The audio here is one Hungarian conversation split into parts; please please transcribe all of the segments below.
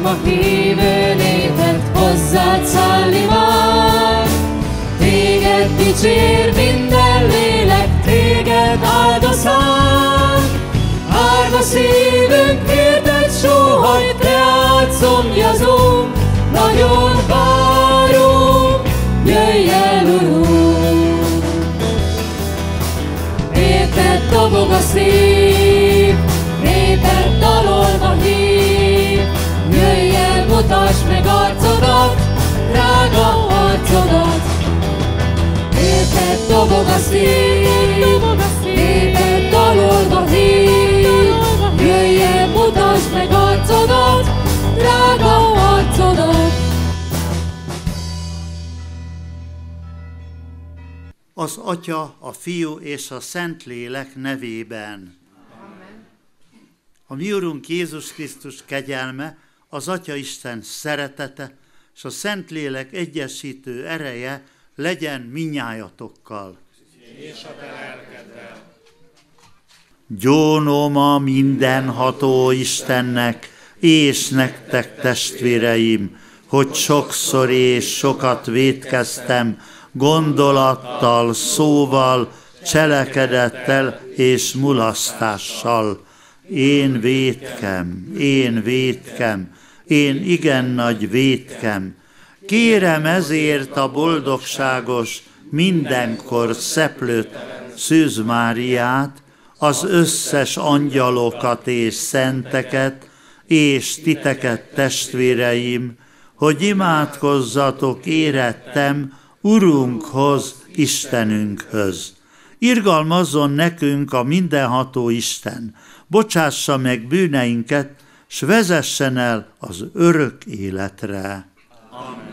dalolva hívő népet hozzád szállni már. Téged dicsér minden lélek, téged áldozál. Árva szívünk, érted sóhajt, reád szomjazunk, nagyon várunk, jöjj el, Urunk! Érted dobog a szív, néped dalolva hív, jöjj el, mutasd meg arcodat, drága arcodat. Érted dobog a szív, néped dalolva hív, jöjj el, mutasd meg arcodat, drága arcodat. Az Atya, a Fiú és a Szentlélek nevében. Amen. A mi Urunk Jézus Krisztus kegyelme, az Atya Isten szeretete és a Szentlélek egyesítő ereje legyen minnyájatokkal. És a te lelkeddel. Gyónom a mindenható Istennek, és nektek, testvéreim, hogy sokszor és sokat vétkeztem, gondolattal, szóval, cselekedettel és mulasztással. Én vétkem, én igen nagy vétkem. Kérem ezért a boldogságos, mindenkor szeplőt Szűz Máriát, az összes angyalokat és szenteket, és titeket, testvéreim, hogy imádkozzatok érettem Urunkhoz, Istenünkhöz. Irgalmazzon nekünk a mindenható Isten, bocsássa meg bűneinket, s vezessen el az örök életre. Amen.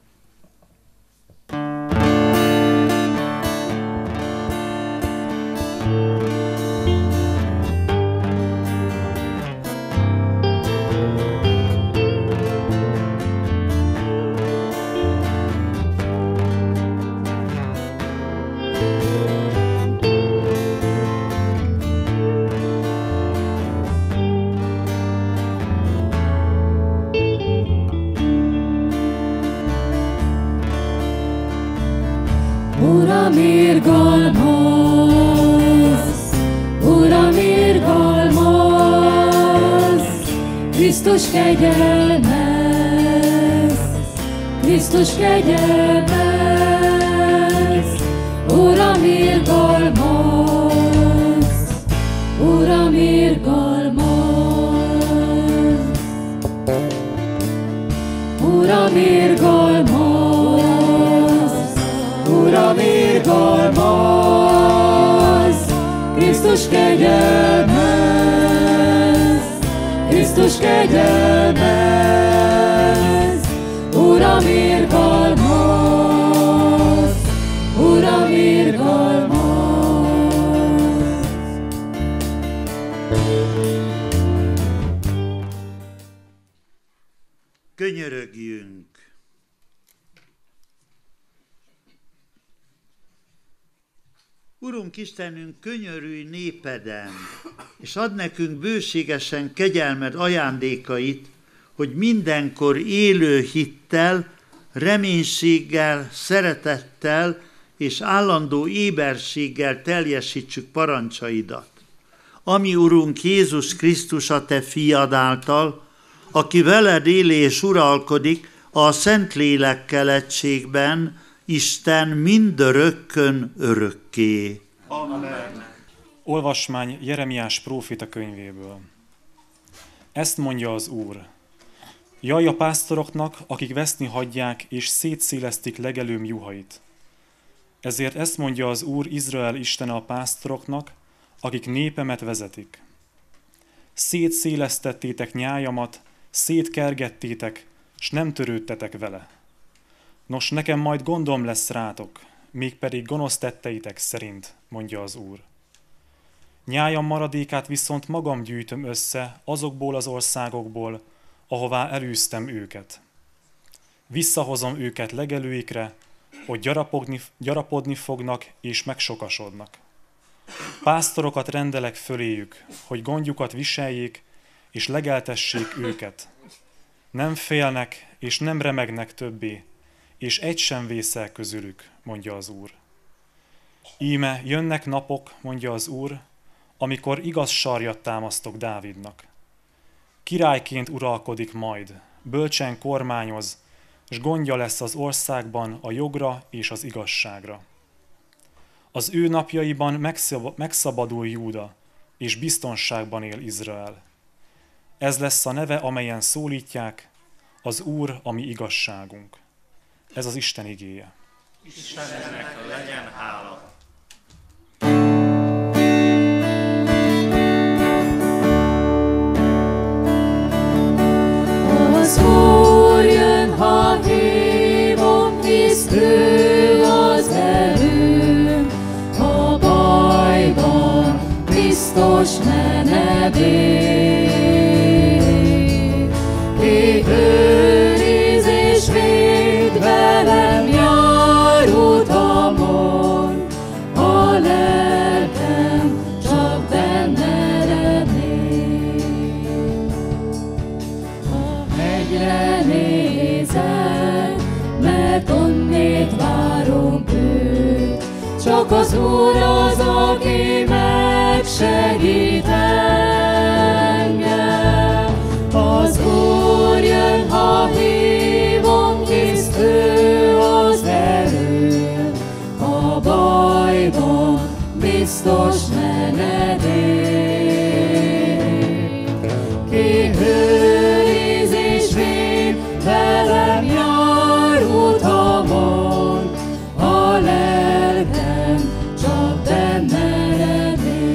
Uram, irgalmaz, Uram, irgalmaz, Krisztus kegyelmez, Krisztus kegyelmez. Uram, irgalmaz, Uram, irgalmaz, Uram, irgalmaz, Uram, irgalmaz, Krisztus kegyelmez, Krisztus kegyelmez. Uram, irgalmaz, Uram, irgalmaz. Könyörögjünk! Urunk Istenünk, könyörülj népeden, és add nekünk bőségesen kegyelmed ajándékait, hogy mindenkor élő hittel, reménységgel, szeretettel és állandó éberséggel teljesítsük parancsaidat. Ami Urunk Jézus Krisztus a te fiad által, aki veled él és uralkodik a Szentlélekkel egységben, Isten mindörökkön örökké. Amen. Olvasmány Jeremiás próféta könyvéből. Ezt mondja az Úr. Jaj a pásztoroknak, akik veszni hagyják és szétszélesztik legelőm juhait. Ezért ezt mondja az Úr Izrael Istene a pásztoroknak, akik népemet vezetik. Szétszélesztettétek nyájamat, szétkergettétek, s nem törődtetek vele. Nos, nekem majd gondom lesz rátok, mégpedig gonosz tetteitek szerint, mondja az Úr. Nyájam maradékát viszont magam gyűjtöm össze azokból az országokból, ahová elűztem őket. Visszahozom őket legelőikre, hogy gyarapodni fognak és megsokasodnak. Pásztorokat rendelek föléjük, hogy gondjukat viseljék és legeltessék őket. Nem félnek és nem remegnek többé, és egy sem vészel közülük, mondja az Úr. Íme jönnek napok, mondja az Úr, amikor igaz sarjat támasztok Dávidnak. Királyként uralkodik majd, bölcsen kormányoz, és gondja lesz az országban a jogra és az igazságra. Az ő napjaiban megszabadul Júda, és biztonságban él Izrael. Ez lesz a neve, amelyen szólítják, az Úr, a mi igazságunk. Ez az Isten igéje. Istennek legyen hála. Az Úr jön, ha hívom, hisz ő az erőm, a bajban biztos menedék. Ki őriz és véd, velem jár utamon, a lelkem csak benne remény. A hegyre nézek, mert onnét várom őt, csak az Úr az, aki megsegít engem. Az Úr jön, ha hívom, hisz ő az erő, a bajban biztos menedék. Ki őriz és véd, velem jár utamon, a lelkem csak benne remél.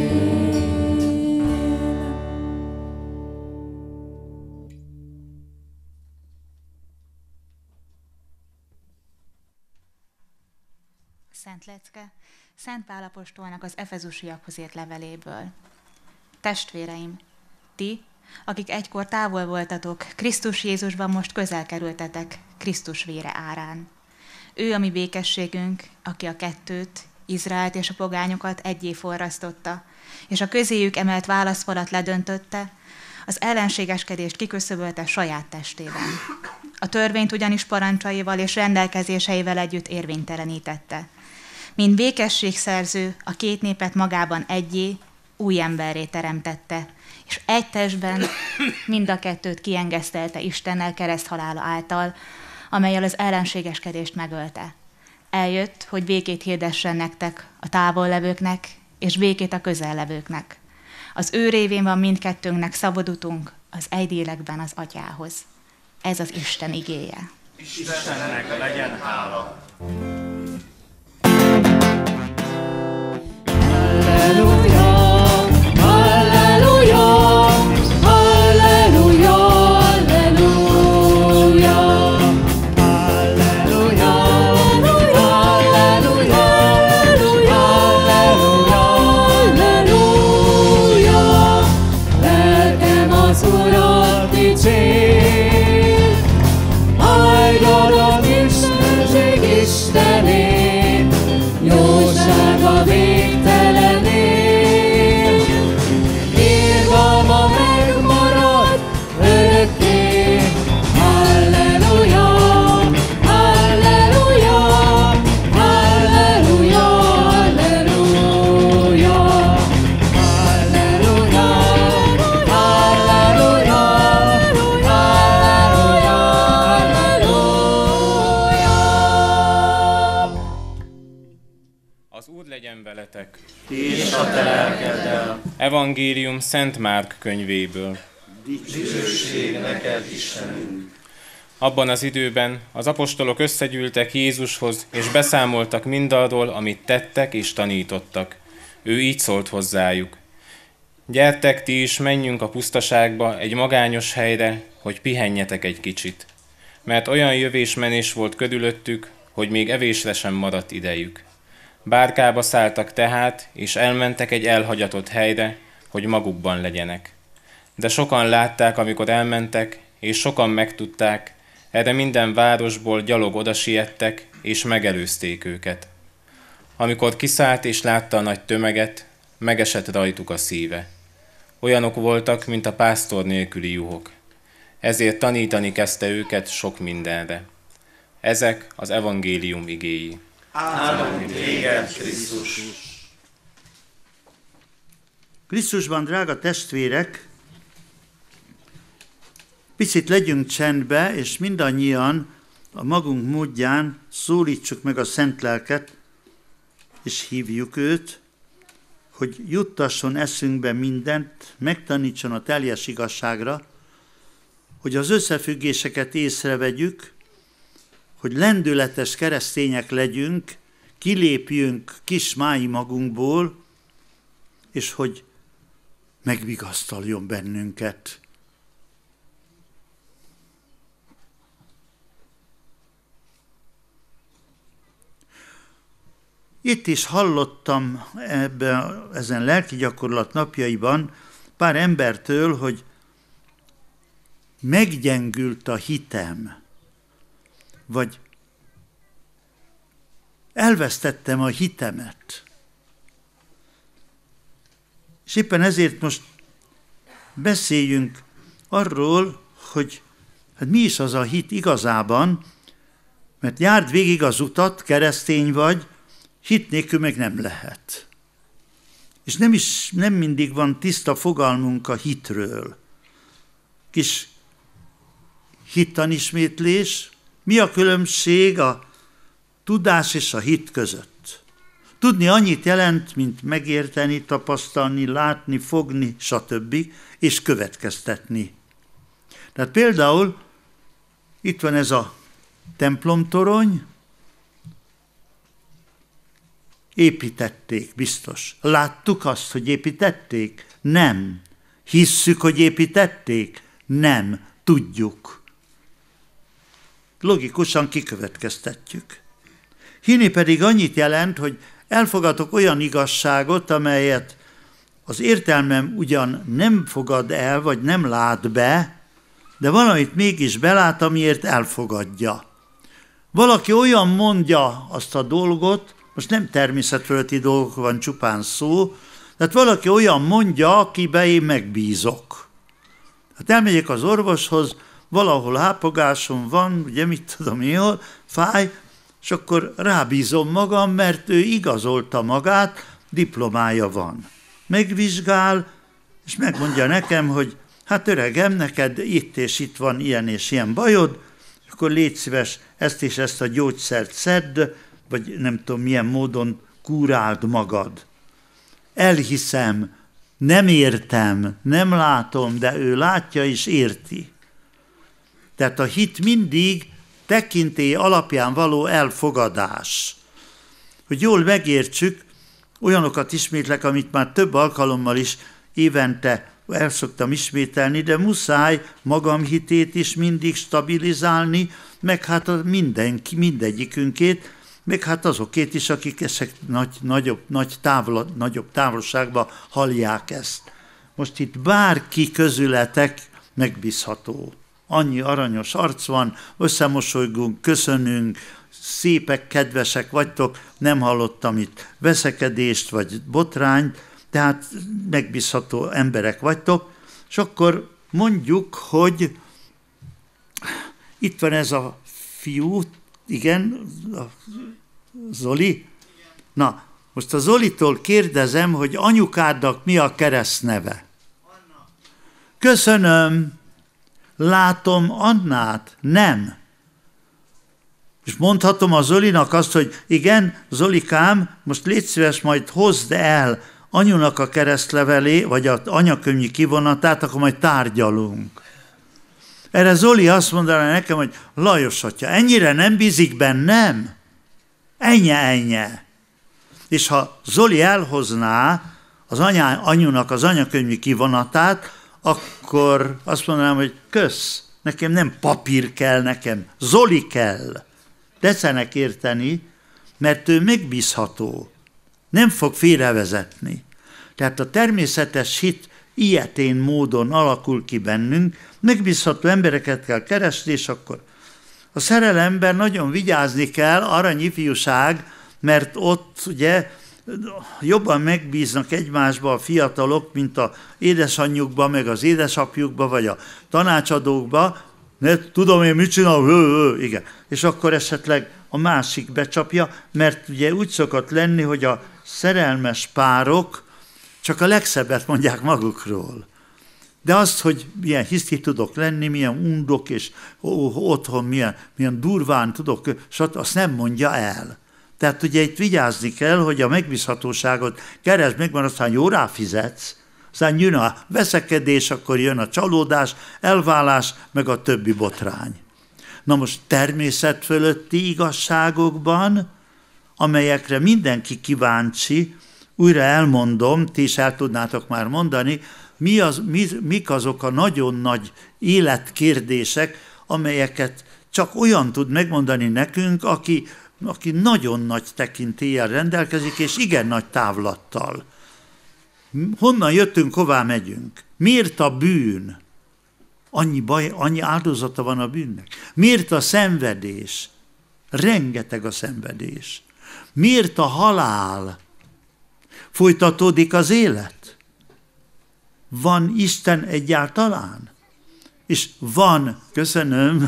Szent lecke Szent Pál apostolnak az Efezusiakhoz írt leveléből. Testvéreim, ti, akik egykor távol voltatok, Krisztus Jézusban most közel kerültetek Krisztus vére árán. Ő a mi békességünk, aki a kettőt, Izraelt és a pogányokat egyé forrasztotta, és a közéjük emelt válaszfalat ledöntötte, az ellenségeskedést kiköszöbölte saját testében. A törvényt ugyanis parancsaival és rendelkezéseivel együtt érvénytelenítette. Mint békességszerző, a két népet magában egyé, új emberré teremtette, és egy testben mind a kettőt kiengesztelte Istennel kereszthalála által, amellyel az ellenségeskedést megölte. Eljött, hogy békét hirdessen nektek, a távollevőknek, és békét a közellevőknek. Az ő révén van mindkettőnknek szabad utunk az egy lélekben az Atyához. Ez az Isten igéje. Istennek legyen hála. Halleluja, halleluja, halleluja, halleluja, halleluja, halleluja, halleluja. Lelkem az Urat dicsér, áldjon Istenség Istenét, jósága végtelenél. Irgalma megmarad örökké. Halleluja, halleluja, halleluja, halleluja, halleluja, halleluja, halleluja. Az Úr legyen veletek! És a te lelkeddel. Evangélium Szent Márk könyvéből. Dicsőség neked, Istenünk. Abban az időben az apostolok összegyűltek Jézushoz, és beszámoltak mindarról, amit tettek és tanítottak. Ő így szólt hozzájuk. Gyertek ti is, menjünk a pusztaságba, egy magányos helyre, hogy pihenjetek egy kicsit. Mert olyan jövés-menés volt körülöttük, hogy még evésre sem maradt idejük. Bárkába szálltak tehát, és elmentek egy elhagyatott helyre, hogy magukban legyenek. De sokan látták, amikor elmentek, és sokan megtudták, erre minden városból gyalog odasiettek, és megelőzték őket. Amikor kiszállt és látta a nagy tömeget, megesett rajtuk a szíve. Olyanok voltak, mint a pásztor nélküli juhok. ezért tanítani kezdte őket sok mindenre. Ezek az evangélium igéi. Áldunk téged, Krisztus! Krisztusban, drága testvérek, picit legyünk csendbe, és mindannyian a magunk módján szólítsuk meg a Szent Lelket, és hívjuk őt, hogy juttasson eszünkbe mindent, megtanítson a teljes igazságra, hogy az összefüggéseket észrevegyük, hogy lendületes keresztények legyünk, kilépjünk kis mái magunkból, és hogy megvigasztaljon bennünket. Itt is hallottam ezen lelki gyakorlat napjaiban pár embertől, hogy meggyengült a hitem, vagy elvesztettem a hitemet. És éppen ezért most beszéljünk arról, hogy hát mi is az a hit igazában, mert járd végig az utat, keresztény vagy, hit nélkül meg nem lehet. És nem mindig van tiszta fogalmunk a hitről. Kis hittanismétlés. Mi a különbség a tudás és a hit között? Tudni annyit jelent, mint megérteni, tapasztalni, látni, fogni, stb. És következtetni. Tehát például itt van ez a templomtorony, építették, biztos. Láttuk azt, hogy építették? Nem. Hisszük, hogy építették? Nem. Tudjuk. Logikusan kikövetkeztetjük. Hinni pedig annyit jelent, hogy elfogadok olyan igazságot, amelyet az értelmem ugyan nem fogad el, vagy nem lát be, de valamit mégis belát, amiért elfogadja. Valaki olyan mondja azt a dolgot, most nem természetfölötti dolgok van csupán szó, tehát valaki olyan mondja, akiben én megbízok. Hát elmegyek az orvoshoz, valahol hápogásom van, ugye mit tudom én, fáj, és akkor rábízom magam, mert ő igazolta magát, diplomája van. Megvizsgál, és megmondja nekem, hogy hát öregem, neked itt és itt van ilyen és ilyen bajod, akkor légy szíves, ezt és ezt a gyógyszert szedd, vagy nem tudom milyen módon kúráld magad. Elhiszem, nem értem, nem látom, de ő látja és érti. Tehát a hit mindig tekintély alapján való elfogadás. Hogy jól megértsük, olyanokat ismétlek, amit már több alkalommal is évente el szoktam ismételni, de muszáj magam hitét is mindig stabilizálni, meg hát mindegyikünkét, meg hát azokét is, akik ezek nagyobb távolságban hallják ezt. Most itt bárki közületek megbízható. Annyi aranyos arc van, összemosolygunk, köszönünk, szépek, kedvesek vagytok, nem hallottam itt veszekedést vagy botrányt, tehát megbízható emberek vagytok, és akkor mondjuk, hogy itt van ez a fiú, igen, a Zoli. Na, most a Zolitól kérdezem, hogy anyukádnak mi a keresztneve? Anna. Köszönöm. Látom Annát? Nem. És mondhatom a Zolinak azt, hogy igen, Zolikám, most légy szíves, majd hozd el anyunak a keresztlevelé, vagy az anyakönyvi kivonatát, akkor majd tárgyalunk. Erre Zoli azt mondaná nekem, hogy Lajos atya, ennyire nem bízik bennem? Ennyi. És ha Zoli elhozná az anyunak az anyakönyvi kivonatát, akkor azt mondanám, hogy kösz, nekem nem papír kell, nekem Zoli kell. Tetszenek érteni, mert ő megbízható. Nem fog félrevezetni. Tehát a természetes hit ilyetén módon alakul ki bennünk, megbízható embereket kell keresni, és akkor a szerelemben nagyon vigyázni kell, arany ifjúság, mert ott ugye jobban megbíznak egymásba a fiatalok, mint a édesanyjukba, meg az édesapjukba, vagy a tanácsadókba. Tudom én, mit csinál? Igen. És akkor esetleg a másik becsapja, mert ugye úgy szokott lenni, hogy a szerelmes párok csak a legszebbet mondják magukról. De azt, hogy milyen hiszti tudok lenni, milyen undok, és otthon milyen durván tudok, azt nem mondja el. Tehát ugye itt vigyázni kell, hogy a megbízhatóságot keresd meg, mert aztán jó ráfizetsz, aztán jön a veszekedés, akkor jön a csalódás, elválás, meg a többi botrány. Na most természet fölötti igazságokban, amelyekre mindenki kíváncsi, újra elmondom, ti is el tudnátok már mondani, mik azok a nagyon nagy életkérdések, amelyeket csak olyan tud megmondani nekünk, aki nagyon nagy tekintéllyel rendelkezik, és igen nagy távlattal. Honnan jöttünk, hová megyünk? Miért a bűn? Annyi baj, annyi áldozata van a bűnnek. Miért a szenvedés? Rengeteg a szenvedés. Miért a halál? Folytatódik az élet? Van Isten egyáltalán? És van, köszönöm,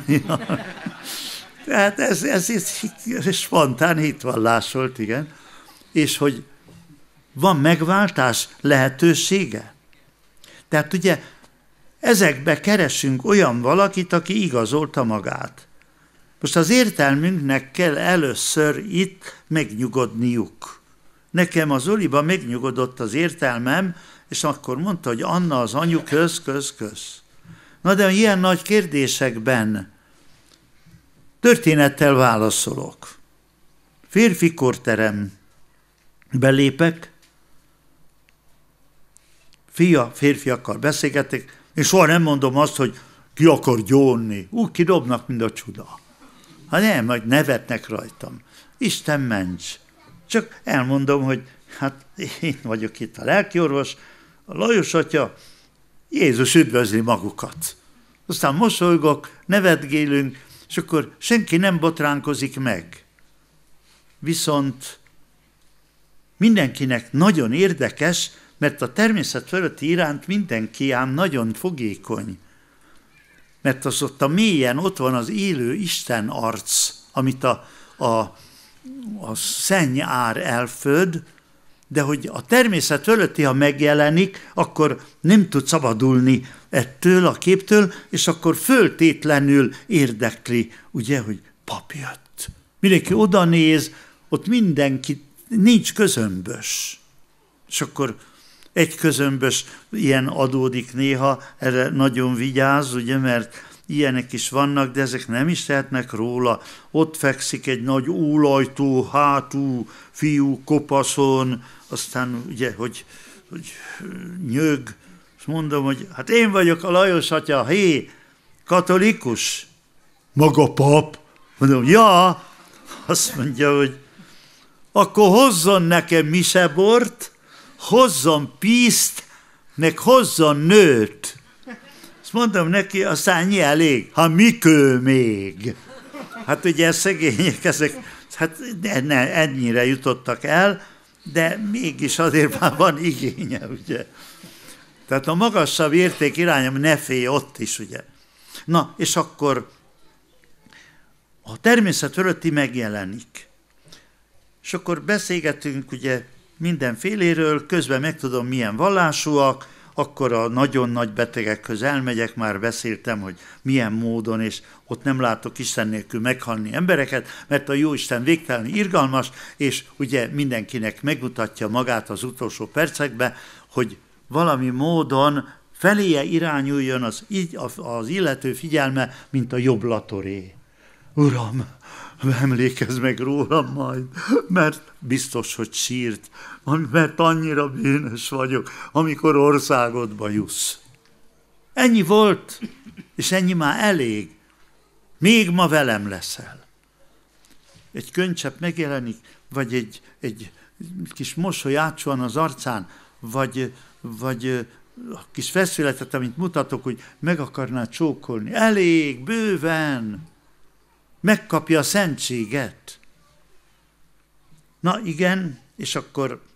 tehát ez spontán hitvallás volt, igen, és hogy van megváltás lehetősége. Tehát ugye ezekbe keresünk olyan valakit, aki igazolta magát. Most az értelmünknek kell először itt megnyugodniuk. Nekem az Oliba megnyugodott az értelmem, és akkor mondta, hogy Anna az anyu, kösz. Na de ilyen nagy kérdésekben történettel válaszolok. Férfi korterem. Belépek, férfiakkal beszélgetek, és soha nem mondom azt, hogy ki akar gyónni. Kidobnak, mint a csuda. Hát nem, majd nevetnek rajtam. Isten ments. Csak elmondom, hogy hát én vagyok itt a lelkiorvos, a Lajos atya, Jézus üdvözli magukat. Aztán mosolygok, nevetgélünk, és akkor senki nem botránkozik meg. Viszont mindenkinek nagyon érdekes, mert a természet fölötti iránt mindenki ám nagyon fogékony. Mert az ott a mélyen ott van az élő Isten arc, amit a szenny ár elföd, de hogy a természet fölötti, ha megjelenik, akkor nem tud szabadulni ettől a képtől, és akkor föltétlenül érdekli, ugye, hogy pap jött. Mindenki oda néz, ott mindenki, nincs közömbös. És akkor egy közömbös ilyen adódik néha, erre nagyon vigyáz, ugye, mert ilyenek is vannak, de ezek nem is tehetnek róla. Ott fekszik egy nagy ólajtó, hátú fiú kopaszon, aztán ugye, hogy nyög, és mondom, hogy hát én vagyok a Lajos atya, hé, katolikus? Maga pap? Mondom, ja, azt mondja, hogy akkor hozzon nekem misebort, hozzon pízt, meg hozzon nőt. Azt mondom neki, aztán ennyi elég. Ha mikő még? Hát ugye szegények, ezek, hát ennyire jutottak el, de mégis azért már van igénye, ugye. Tehát a magasabb érték irányom ne félj ott is, ugye. Na, és akkor a természet fölötti megjelenik. És akkor beszélgetünk, ugye, mindenféléről, közben megtudom, milyen vallásúak, akkor a nagyon nagy betegekhez elmegyek, már beszéltem, hogy milyen módon, és ott nem látok Isten nélkül meghalni embereket, mert a Jóisten végtelenül irgalmas, és ugye mindenkinek megmutatja magát az utolsó percekben, hogy valami módon feléje irányuljon az illető figyelme, mint a jobblatoré. Uram, emlékezz meg rólam majd, mert biztos, hogy sírt, mert annyira bűnös vagyok, amikor országodba jussz. Ennyi volt, és ennyi már elég. Még ma velem leszel. Egy könycsepp megjelenik, vagy egy kis mosoly átsuhan az arcán, vagy a kis feszületet, amit mutatok, hogy meg akarná csókolni. Elég, bőven. Megkapja a szentséget. Na igen, és akkor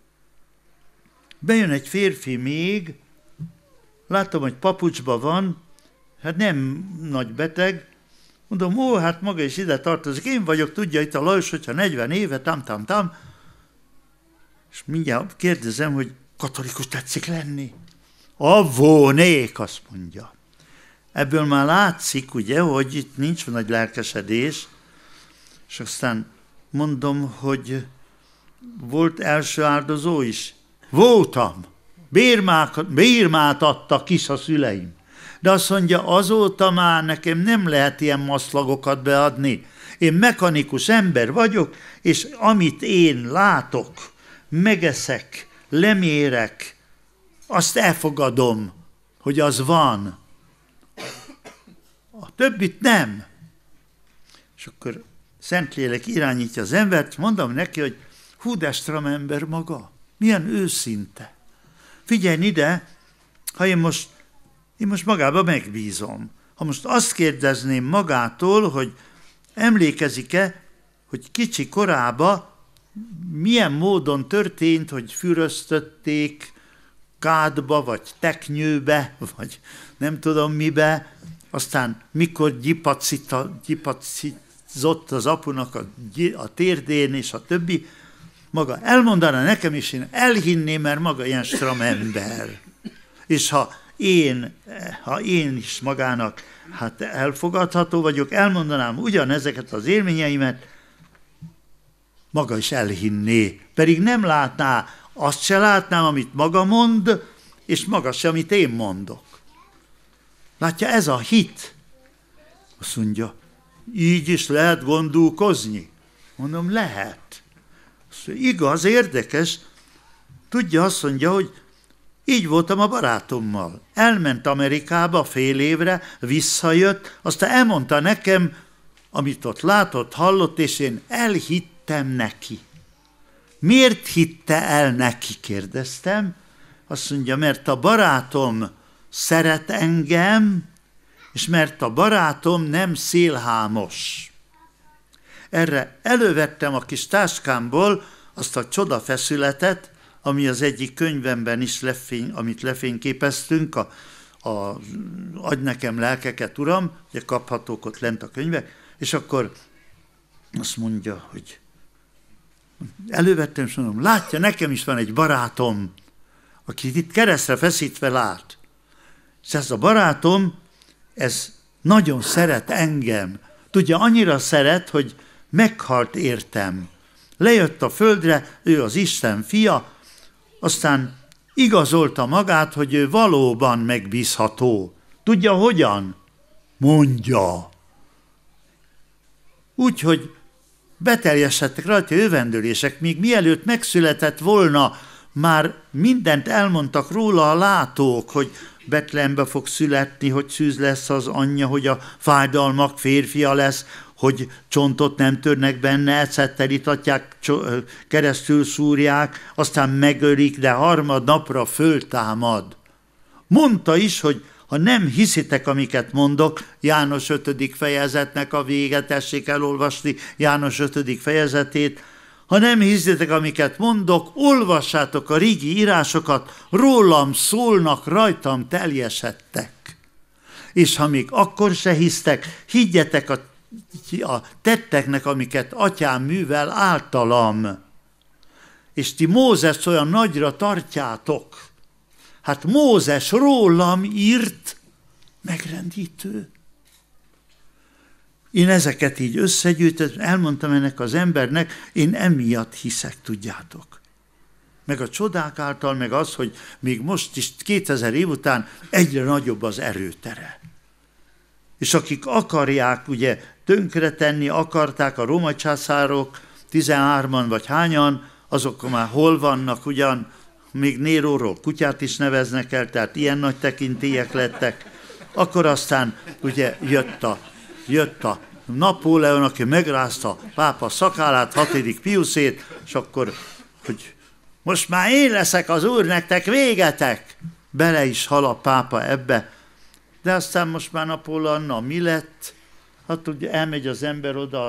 Bejön egy férfi még, látom, hogy papucsba van, hát nem nagy beteg, mondom, hát maga is ide tartozik, én vagyok, tudja itt a Lajos, hogyha 40 éve, tam, és mindjárt kérdezem, hogy katolikus tetszik lenni? Avónék, azt mondja. Ebből már látszik, ugye, hogy itt nincs nagy lelkesedés, és aztán mondom, hogy volt első áldozó is. Voltam. Bérmát adtak is a szüleim. De azt mondja, azóta már nekem nem lehet ilyen maszlagokat beadni. Én mechanikus ember vagyok, és amit én látok, megeszek, lemérek, azt elfogadom, hogy az van. A többit nem. És akkor Szentlélek irányítja az embert, mondom neki, hogy hú, de stram ember maga, milyen őszinte. Figyelj ide, ha én most magába megbízom. Ha most azt kérdezném magától, hogy emlékezik-e, hogy kicsi korában milyen módon történt, hogy füröztötték kádba, vagy teknyőbe, vagy nem tudom mibe, aztán mikor gyipacizott az apunak a térdén, és a többi, maga elmondaná nekem, és én elhinném, mert maga ilyen stram ember. És ha én is magának hát elfogadható vagyok, elmondanám ugyanezeket az élményeimet, maga is elhinné. Pedig nem látná, azt se látnám, amit maga mond, és maga se, amit én mondok. Látja, ez a hit. Azt mondja, így is lehet gondolkozni. Mondom, lehet. Azt mondja, igaz, érdekes. Tudja, azt mondja, hogy így voltam a barátommal. Elment Amerikába fél évre, visszajött, aztán elmondta nekem, amit ott látott, hallott, és én elhittem neki. Miért hitte el neki, kérdeztem. Azt mondja, mert a barátom szeret engem, és mert a barátom nem szélhámos. Erre elővettem a kis táskámból azt a csodafeszületet, ami az egyik könyvemben is amit lefényképeztünk, Adj nekem lelkeket, Uram, ugye kaphatók ott lent a könyvek, és akkor azt mondja, hogy elővettem, és mondom, látja, nekem is van egy barátom, akit itt keresztre feszítve lát. És ez a barátom, ez nagyon szeret engem. Tudja, annyira szeret, hogy meghalt értem. Lejött a földre, ő az Isten fia, aztán igazolta magát, hogy ő valóban megbízható. Tudja, hogyan? Mondja. Úgyhogy beteljesedtek rajta jövendőlések, míg mielőtt megszületett volna, már mindent elmondtak róla a látók, hogy Betlehembe fog születni, hogy szűz lesz az anyja, hogy a fájdalmak férfia lesz, hogy csontot nem törnek benne, ecettel itatják, keresztül szúrják, aztán megölik, de harmadnapra föltámad. Mondta is, hogy ha nem hiszitek, amiket mondok, János 5. fejezetnek a vége, tessék elolvasni János 5. fejezetét, ha nem hiszitek, amiket mondok, olvassátok a régi írásokat, rólam szólnak, rajtam teljesedtek. És ha még akkor se hisztek, higgyetek a tetteknek, amiket atyám művel általam. És ti Mózest olyan nagyra tartjátok. Hát Mózes rólam írt, megrendítő. Én ezeket így összegyűjtöttem, elmondtam ennek az embernek, én emiatt hiszek, tudjátok. Meg a csodák által, meg az, hogy még most is 2000 év után egyre nagyobb az erőtere. És akik akarják, ugye, tönkretenni akarták a római császárok, 13-an vagy hányan, azok már hol vannak, ugyan még Néróról kutyát is neveznek el, tehát ilyen nagy tekintélyek lettek. Akkor aztán ugye jött a Napóleon, aki megrázta a pápa szakállát, 6. Piuszét, és akkor, hogy most már én leszek az úr, nektek végetek. Bele is hal a pápa ebbe. De aztán most már Napóleonnal mi lett? Hát ugye elmegy az ember oda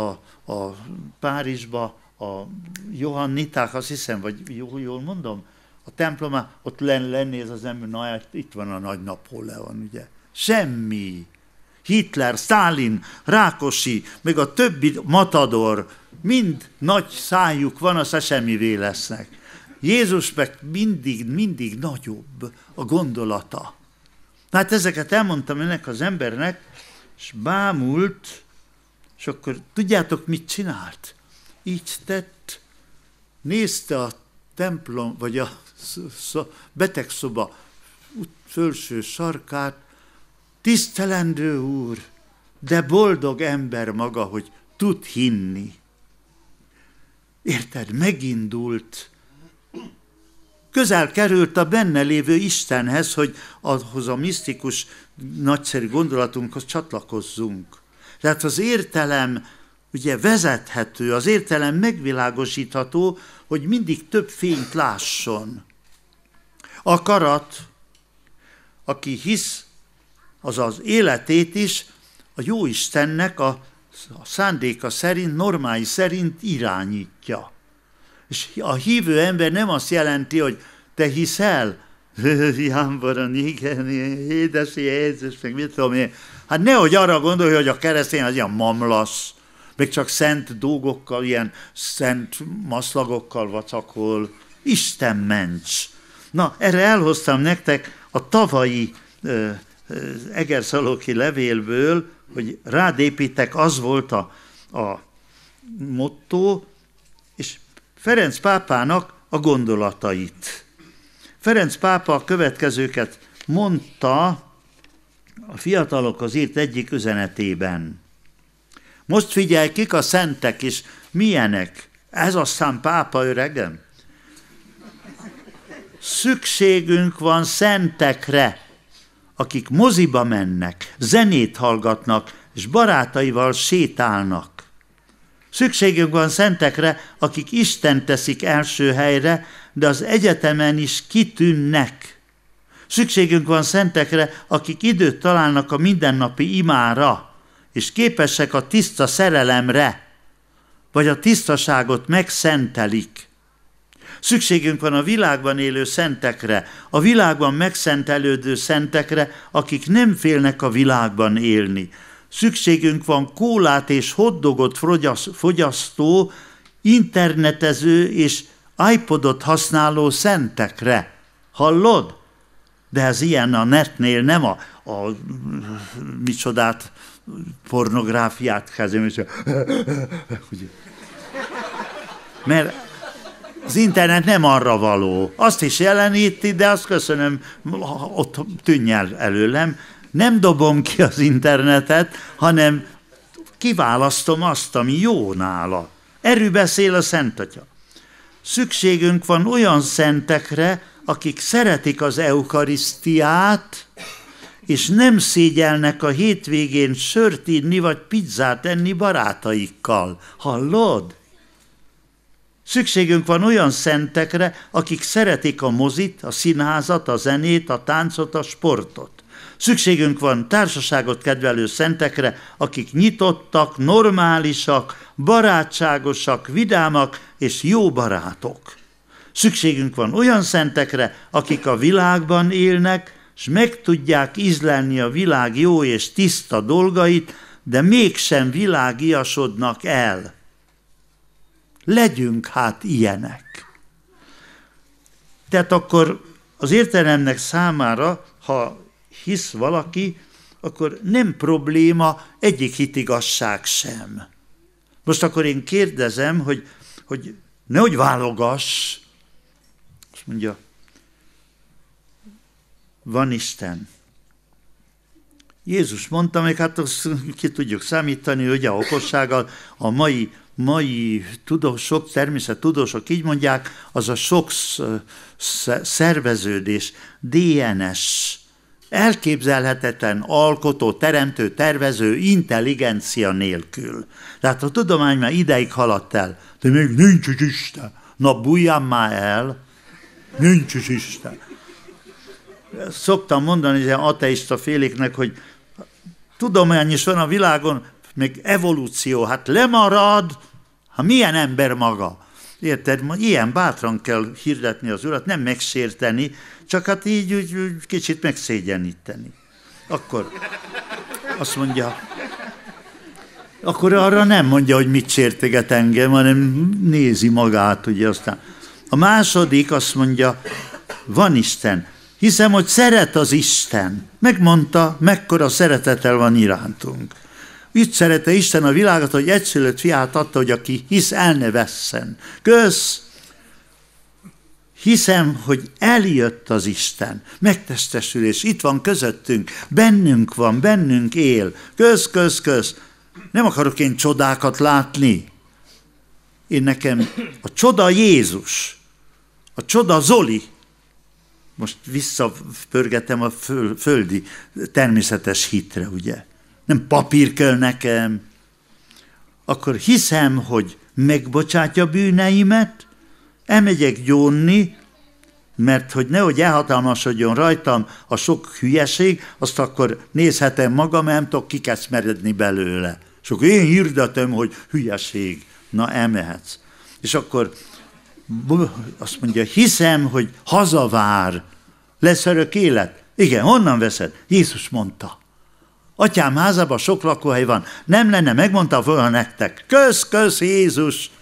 a Párizsba, a Johanniták, azt hiszem, vagy jól mondom, a templomán, ott lennéz az ember, na itt van a nagy Napóleon, ugye. Semmi. Hitler, Sztálin, Rákosi, meg a többi matador, mind nagy szájuk van, aztán semmivé lesznek. Jézus meg mindig nagyobb a gondolata. Hát ezeket elmondtam ennek az embernek, és bámult, és akkor tudjátok, mit csinált? Így tett, nézte a templom, vagy a betegszoba felső sarkát, tisztelendő úr, de boldog ember maga, hogy tud hinni. Érted? Megindult. Közel került a benne lévő Istenhez, hogy ahhoz a misztikus, nagyszerű gondolatunkhoz csatlakozzunk. Tehát az értelem ugye vezethető, az értelem megvilágosítható, hogy mindig több fényt lásson. A karat, aki hisz, az az életét is a Jóistennek a szándéka szerint, normái szerint irányítja. És a hívő ember nem azt jelenti, hogy te hiszel? Jámbaran, igen, édes Jézus, meg mit tudom én. Hát nehogy arra gondolj, hogy a keresztény az ilyen mamlasz, meg csak szent dolgokkal, ilyen szent maszlagokkal vacakol. Isten ments. Na, erre elhoztam nektek a tavalyi egerszalóki levélből, hogy rád építek, az volt a motto, és Ferenc pápának a gondolatait. Ferenc pápa a következőket mondta a fiatalokhoz írt egyik üzenetében. Most figyelj, kik a szentek, és milyenek. Ez aztán pápa, öregem. Szükségünk van szentekre, akik moziba mennek, zenét hallgatnak, és barátaival sétálnak. Szükségünk van szentekre, akik Istent teszik első helyre, de az egyetemen is kitűnnek. Szükségünk van szentekre, akik időt találnak a mindennapi imára, és képesek a tiszta szerelemre, vagy a tisztaságot megszentelik. Szükségünk van a világban élő szentekre, a világban megszentelődő szentekre, akik nem félnek a világban élni. Szükségünk van kólát és hotdogot fogyasztó, internetező és iPodot használó szentekre. Hallod? De ez ilyen a netnél nem a micsodát, pornográfiát kezdem, mert az internet nem arra való. Azt is jeleníti, de azt köszönöm, ott tűnj el előlem. Nem dobom ki az internetet, hanem kiválasztom azt, ami jó nála. Erről beszél a Szent Atya. Szükségünk van olyan szentekre, akik szeretik az eukarisztiát, és nem szégyelnek a hétvégén sört inni, vagy pizzát enni barátaikkal. Hallod? Szükségünk van olyan szentekre, akik szeretik a mozit, a színházat, a zenét, a táncot, a sportot. Szükségünk van társaságot kedvelő szentekre, akik nyitottak, normálisak, barátságosak, vidámak és jó barátok. Szükségünk van olyan szentekre, akik a világban élnek, és meg tudják ízlelni a világ jó és tiszta dolgait, de mégsem világiasodnak el. Legyünk hát ilyenek. Tehát akkor az értelemnek számára, ha hisz valaki, akkor nem probléma egyik hitigasság sem. Most akkor én kérdezem, hogy nehogy válogass, azt mondja, van Isten. Jézus mondta, meg hát azt ki tudjuk számítani, hogy a okossággal a mai tudósok, természettudósok így mondják, az a sok szerveződés, DNS, elképzelhetetlen alkotó, teremtő, tervező intelligencia nélkül. Tehát a tudomány már ideig haladt el, de még nincs is Isten. Na bújjam már el, nincs is Isten. Szoktam mondani az ateista féléknek, hogy tudomány is van a világon, még evolúció, hát lemarad, milyen ember maga. Érted? Ilyen bátran kell hirdetni az Urat, nem megsérteni, csak hát így úgy kicsit megszégyeníteni. Akkor azt mondja, akkor arra nem mondja, hogy mit sérteget engem, hanem nézi magát, ugye aztán. A második azt mondja, van Isten. Hiszem, hogy szeret az Isten. Megmondta, mekkora szeretettel van irántunk. Úgy szerette Isten a világot, hogy egyszülött fiát adta, hogy aki hisz, el ne vesszen. Kösz! Hiszem, hogy eljött az Isten, megtestesülés, itt van közöttünk, bennünk van, bennünk él. Kösz! Nem akarok én csodákat látni. Én nekem a csoda Jézus, a csoda Zoli. Most visszapörgetem a földi természetes hitre, ugye? Nem papír kell nekem. Akkor hiszem, hogy megbocsátja bűneimet, elmegyek gyónni, mert hogy nehogy elhatalmasodjon rajtam a sok hülyeség, azt akkor nézhetem magam, nem tudok kikeszmeredni belőle. És akkor én hirdetem, hogy hülyeség. Na, elmehetsz. És akkor azt mondja, hiszem, hogy hazavár, lesz örök élet. Igen, honnan veszed? Jézus mondta. Atyám házában sok lakóhely van. Nem lenne, megmondta volna nektek. Kösz, Jézus!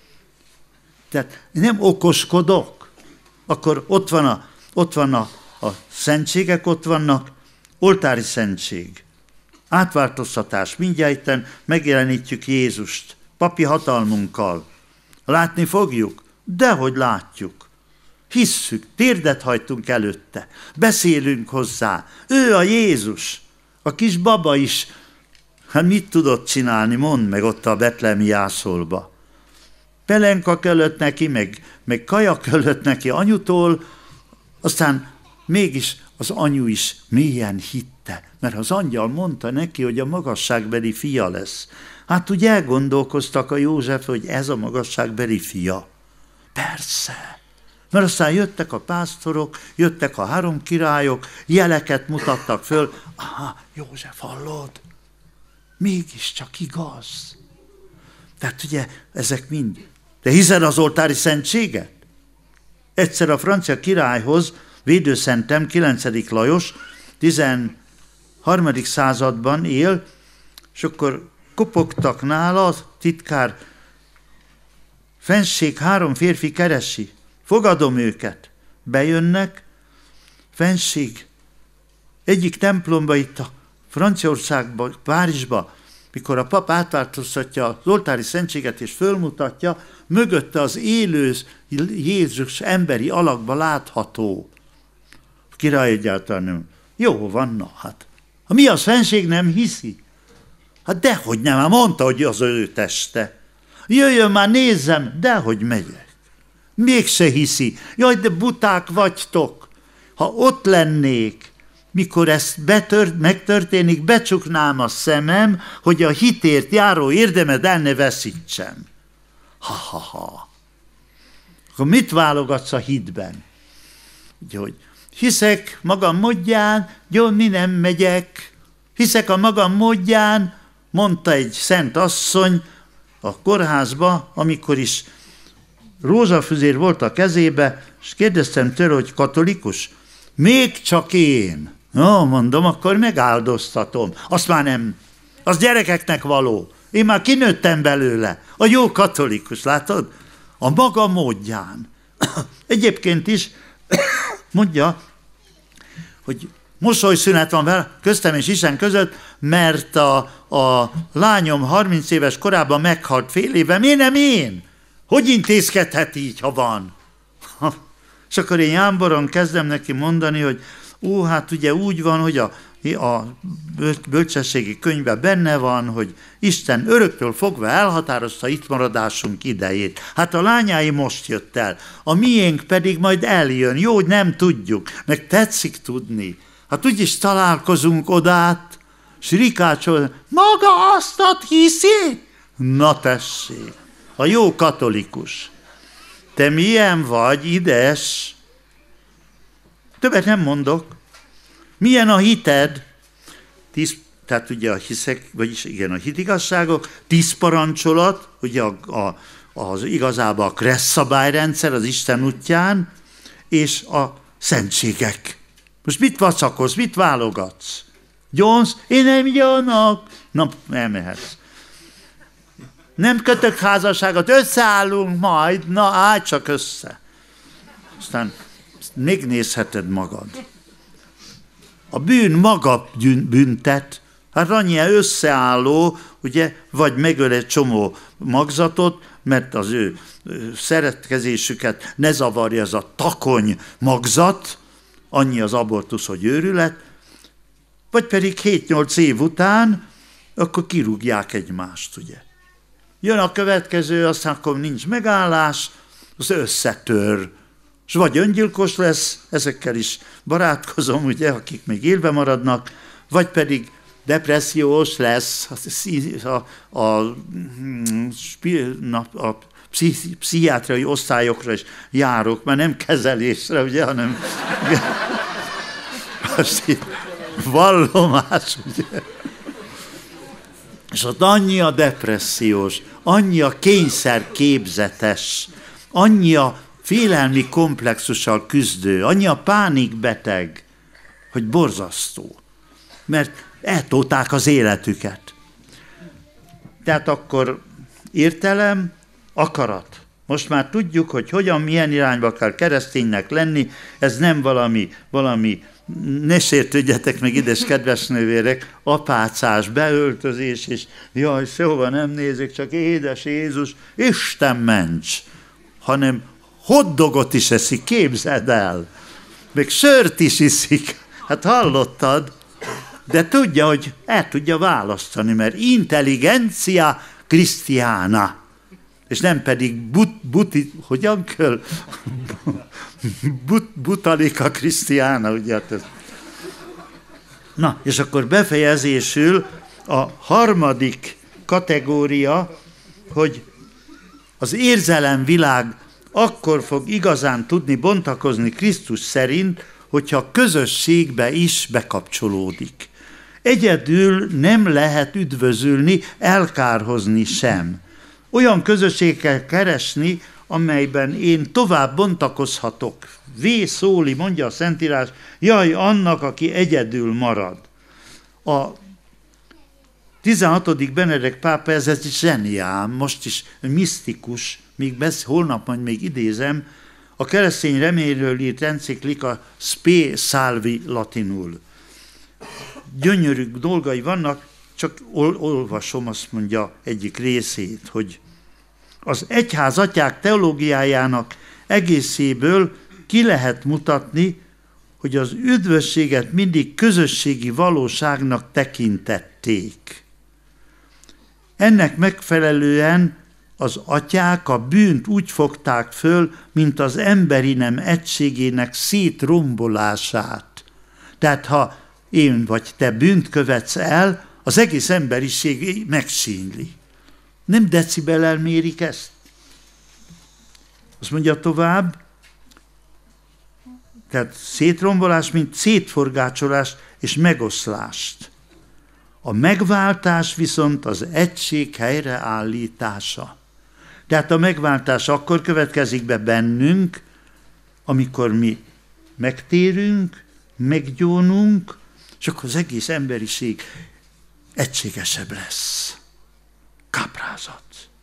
Tehát nem okoskodok. Akkor ott van a szentségek, ott vannak, oltári szentség. Átváltoztatás. Mindjárt megjelenítjük Jézust. Papi hatalmunkkal. Látni fogjuk? Dehogy látjuk. Hisszük, térdet hajtunk előtte. Beszélünk hozzá. Ő a Jézus. A kis baba is, hát mit tudott csinálni? Mondd meg ott a betlehemi jászolba. Pelenka kellett neki, meg kaja kellett neki anyutól, aztán mégis az anyu is mélyen hitte, mert az angyal mondta neki, hogy a magasságbeli fia lesz. Hát úgy elgondolkoztak a József, hogy ez a magasságbeli fia. Persze. Mert aztán jöttek a pásztorok, jöttek a 3 királyok, jeleket mutattak föl. Aha, József, hallod? Mégiscsak igaz. Tehát ugye ezek mind. De hiszed az oltári szentséget? Egyszer a francia királyhoz, védőszentem 9. Lajos, 13. században él, és akkor kopogtak nála, titkár, fenség 3 férfi keresi. Fogadom őket. Bejönnek, fenség. Egyik templomba itt a Franciaországban, Párizsba, mikor a pap átváltoztatja az oltári szentséget és fölmutatja, mögötte az élő Jézus emberi alakba látható. A király egyáltalán nem. Jó van, na hát. Ha mi az fenség nem hiszi? Hát dehogy nem, hát mondta, hogy az ő teste. Jöjjön már, nézzem, dehogy megyek. Mégse hiszi. Jaj, de buták vagytok. Ha ott lennék, mikor ezt megtörténik, becsuknám a szemem, hogy a hitért járó érdemet el ne veszítsem. Ha. Akkor mit válogatsz a hitben? Ugye, hogy hiszek magam módján, gyónni nem megyek. Hiszek a magam módján, mondta egy szent asszony a kórházba, amikor is rózsafüzér volt a kezébe, és kérdeztem tőle, hogy katolikus. Még csak én. No, mondom, akkor megáldoztatom. Azt már nem. Az gyerekeknek való. Én már kinőttem belőle. A jó katolikus, látod? A maga módján. Egyébként is mondja, hogy mosolyszünet van vele, köztem és Isten között, mert a lányom 30 éves korában meghalt fél éve. Miért nem én? Hogy intézkedhet így, ha van? És akkor én jámboron kezdem neki mondani, hogy hát ugye úgy van, hogy a bölcsességi könyvben benne van, hogy Isten öröktől fogva elhatározta itt maradásunk idejét. Hát a lányái most jött el, a miénk pedig majd eljön. Jó, hogy nem tudjuk, meg tetszik tudni. Hát úgyis találkozunk odát, s rikácsol, maga azt hiszi? Na tessék, a jó katolikus. Te milyen vagy, ides? Többet nem mondok. Milyen a hited? Tehát ugye a hiszek, vagyis igen, a hitigazságok, 10 parancsolat, ugye a igazából a kressz szabályrendszer az Isten útján, és a szentségek. Most mit vacakolsz, mit válogatsz? Gyónsz? Én nem gyónok. Na, elmehetsz. Nem kötök házasságot, összeállunk majd, na állj csak össze. Aztán megnézheted magad. A bűn maga büntet, hát annyi összeálló, ugye, vagy megöl egy csomó magzatot, mert az ő szeretkezésüket ne zavarja ez a takony magzat, annyi az abortusz, hogy őrület, vagy pedig 7-8 év után, akkor kirúgják egymást, ugye. Jön a következő, aztán akkor nincs megállás, az összetör, és vagy öngyilkos lesz, ezekkel is barátkozom, ugye, akik még élve maradnak, vagy pedig depressziós lesz, a pszichiátriai osztályokra is járok, mert nem kezelésre, ugye, hanem vallomás, ugye. És ott annyi a depressziós, annyi a kényszerképzetes, annyi a félelmi komplexussal küzdő, annyi a pánikbeteg, hogy borzasztó. Mert eltolták az életüket. Tehát akkor értelem, akarat. Most már tudjuk, hogy hogyan, milyen irányba kell kereszténynek lenni, ez nem valami ne sértődjetek meg, ides kedves nővérek, apácás beöltözés, és jaj, sehova nem nézek, csak édes Jézus, Isten ments, hanem hotdogot is eszik, képzeld el, még sört is iszik, hát hallottad, de tudja, hogy el tudja választani, mert intelligencia Christiana, és nem pedig butalika Christiana, ugye? Na, és akkor befejezésül a harmadik kategória, hogy az érzelemvilág akkor fog igazán tudni bontakozni Krisztus szerint, hogyha a közösségbe is bekapcsolódik. Egyedül nem lehet üdvözülni, elkárhozni sem. Olyan közösséget kell keresni, amelyben én tovább bontakozhatok. Szóli, mondja a Szentírás, jaj, annak, aki egyedül marad. A 16. Benedek pápa, ez is zseniál, most is misztikus, holnap majd még idézem, a keresztény reményről írt enciklika Spe Salvi latinul. Gyönyörű dolgai vannak, csak olvasom, azt mondja egyik részét, hogy az egyház atyák teológiájának egészéből ki lehet mutatni, hogy az üdvösséget mindig közösségi valóságnak tekintették. Ennek megfelelően az atyák a bűnt úgy fogták föl, mint az emberi nem egységének szétrombolását. Tehát ha én vagy te bűnt követsz el, az egész emberiség megsínli. Nem decibellel mérik ezt? Azt mondja tovább, tehát szétrombolás, mint szétforgácsolást és megoszlást. A megváltás viszont az egység helyreállítása. Tehát a megváltás akkor következik be bennünk, amikor mi megtérünk, meggyónunk, és akkor az egész emberiség egységesebb lesz. Káprázat.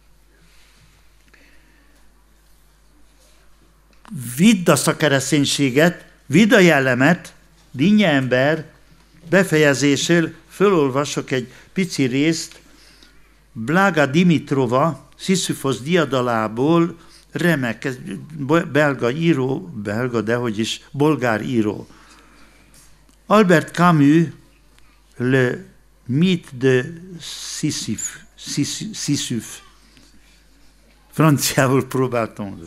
Vidd azt a kereszténységet, vidd a jellemet, dinnye ember, befejezésül fölolvasok egy pici részt, Blága Dimitrova, Sisyphos diadalából, remek, belga író, bolgár író. Albert Camus, Le Mythe de Sisyphe. Franciául próbáltam.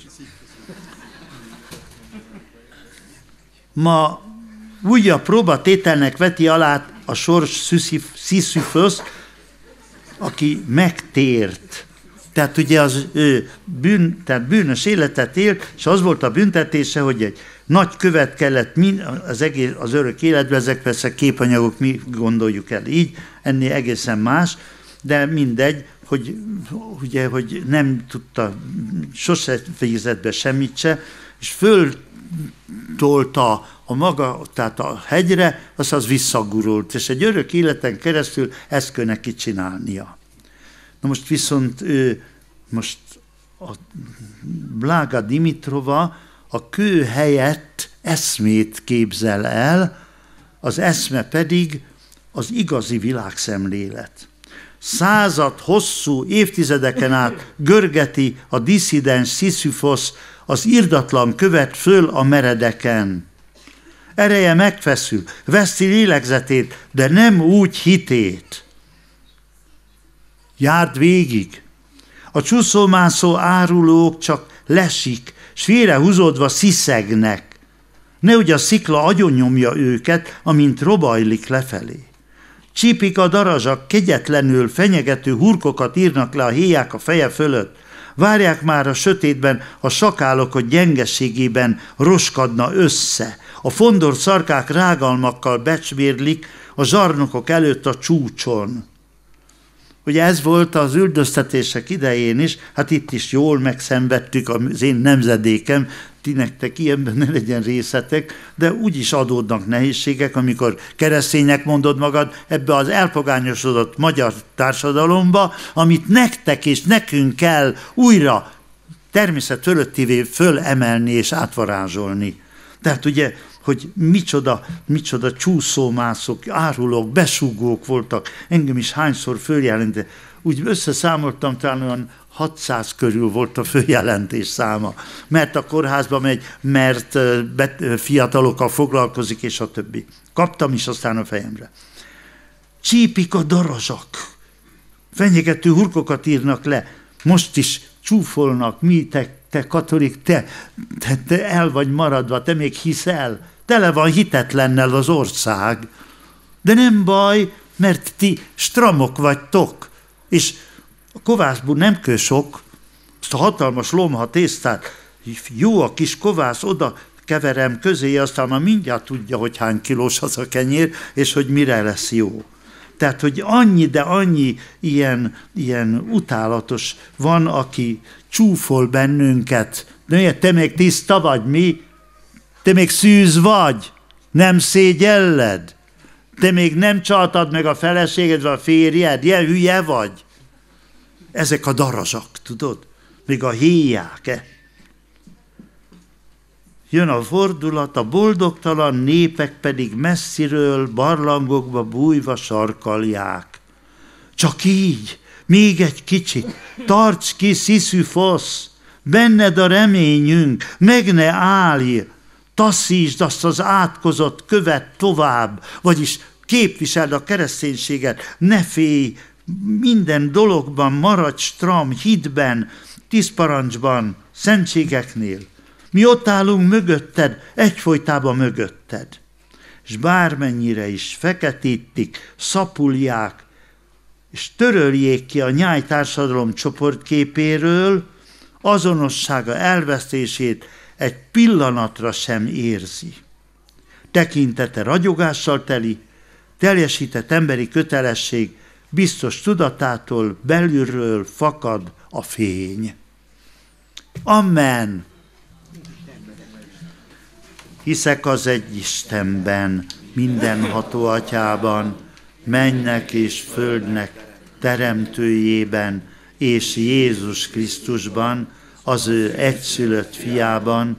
Ma újabb próbatételnek veti alá a sors Sisyphos, aki megtért. Tehát ugye az tehát bűnös életet élt, és az volt a büntetése, hogy egy nagy követ kellett az örök életbe, ezek persze képanyagok, mi gondoljuk el így, ennél egészen más, de mindegy, hogy nem tudta, sose fejezett be semmit se, és föltolta a maga, tehát a hegyre, az visszagurult, és egy örök életen keresztül ezt kell neki csinálnia. Na most viszont most a Blága Dimitrova a kő helyett eszmét képzel el, az eszme pedig az igazi világszemlélet. Század hosszú évtizedeken át görgeti a disszidens Sisyphosz az irdatlan követ föl a meredeken. Ereje megfeszül, veszti lélegzetét, de nem úgy hitét. Járd végig. A csúszómászó árulók csak lesik, s félrehúzódva sziszegnek. Nehogy a szikla agyonnyomja őket, amint robajlik lefelé. Csípik a darazsak, kegyetlenül fenyegető hurkokat írnak le a héják a feje fölött. Várják már a sötétben a sakálok, hogy gyengeségében roskadna össze. A fondor szarkák rágalmakkal becsmérlik a zsarnokok előtt a csúcson. Ugye ez volt az üldöztetések idején is, hát itt is jól megszenvedtük az én nemzedékem, ti nektek ilyenben ne legyen részletek, de úgyis adódnak nehézségek, amikor kereszténynek mondod magad ebbe az elpogányosodott magyar társadalomba, amit nektek és nekünk kell újra természet fölöttivé fölemelni és átvarázsolni. Tehát ugye, hogy micsoda csúszómászok, árulók, besúgók voltak, engem is hányszor följelentett. Úgy összeszámoltam, talán olyan 600 körül volt a följelentés száma, mert a kórházba megy, mert fiatalokkal foglalkozik, és a többi. Kaptam is aztán a fejemre. Csípik a darazsak, fenyegető hurkokat írnak le, most is csúfolnak, mi te katolik, te el vagy maradva, te még hiszel, tele van hitetlennel az ország. De nem baj, mert ti stramok vagytok, és a kovászból nem kell sok, azt a hatalmas lomha tésztát, jó a kis kovász, oda keverem közé, aztán már mindjárt tudja, hogy hány kilós az a kenyér, és hogy mire lesz jó. Tehát, hogy annyi, de annyi ilyen utálatos van, aki csúfol bennünket. De te még tiszta vagy, mi? Te még szűz vagy? Nem szégyelled? Te még nem csaltad meg a feleséged, vagy a férjed? Ilyen hülye vagy? Ezek a darazsak, tudod? Még a héják. Jön a fordulat, a boldogtalan népek pedig messziről barlangokba bújva sarkalják. Csak így, még egy kicsit, tarts ki, Sisyphosz, benned a reményünk, meg ne állj, taszítsd azt az átkozott követ tovább, vagyis képviseld a kereszténységet, ne félj, minden dologban maradj stram, hitben, 10 parancsban, szentségeknél. Mi ott állunk mögötted, egyfolytában mögötted. És bármennyire is feketítik, szapulják, és töröljék ki a nyáj társadalom csoportképéről, azonossága elvesztését egy pillanatra sem érzi. Tekintete ragyogással teli, teljesített emberi kötelesség, biztos tudatától belülről fakad a fény. Amen. Hiszek az egy Istenben, mindenható Atyában, mennek és földnek teremtőjében, és Jézus Krisztusban, az ő egyszülött fiában,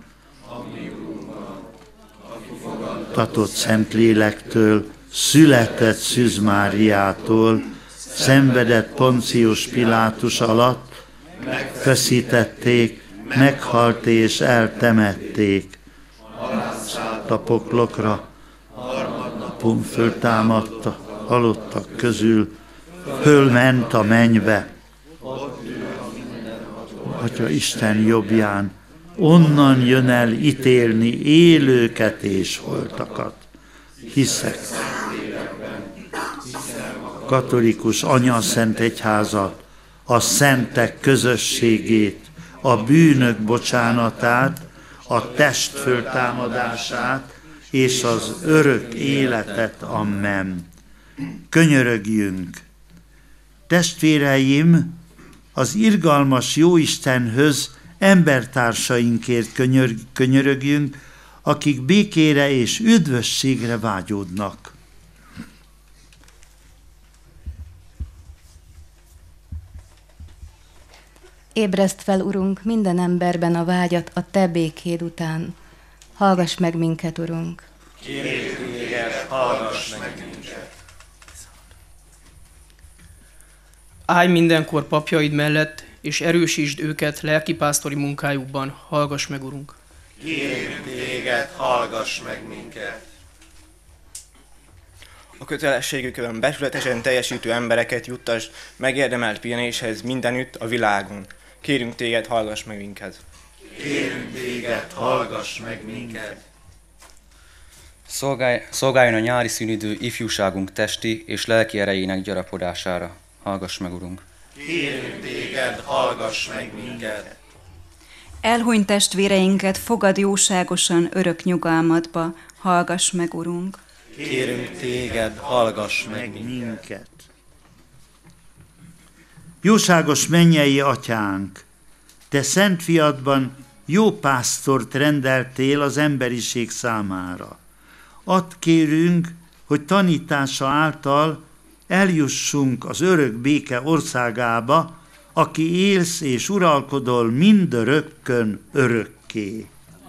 tatott Szentlélektől, született Szűz Máriától, szenvedett Poncius Pilátus alatt, feszítették, meghalt és eltemették. A poklokra, harmadnapon föltámadta, halottak közül, fölment a mennybe. Atya Isten jobbján, onnan jön el ítélni élőket és holtakat. Hiszek katolikus anyaszent egyházat, a szentek közösségét, a bűnök bocsánatát, a test föltámadását és az örök életet. Amen. Könyörögjünk. Testvéreim, az irgalmas Jóistenhöz embertársainkért könyörögjünk, akik békére és üdvösségre vágyódnak. Ébreszt fel, Urunk, minden emberben a vágyat a Te békéd után. Hallgass meg minket, Urunk! Kérjük téged, hallgass meg minket! Állj mindenkor papjaid mellett, és erősítsd őket lelkipásztori munkájukban, hallgass meg, Urunk! Kérjük téged, hallgass meg minket! A kötelességükön becsületesen teljesítő embereket juttasd megérdemelt pihenéshez mindenütt a világon. Kérünk téged, hallgass meg minket! Kérünk téged, hallgass meg minket! Szolgáljon a nyári szünidő ifjúságunk testi és lelki erejének gyarapodására. Hallgass meg, Urunk! Kérünk téged, hallgass meg minket! Elhunyt testvéreinket fogad jóságosan örök nyugalmadba. Hallgass meg, Urunk! Kérünk téged, hallgass meg minket! Jóságos mennyei atyánk, te szent fiadban jó pásztort rendeltél az emberiség számára. Add kérünk, hogy tanítása által eljussunk az örök béke országába, aki élsz és uralkodol mindörökkön örökké.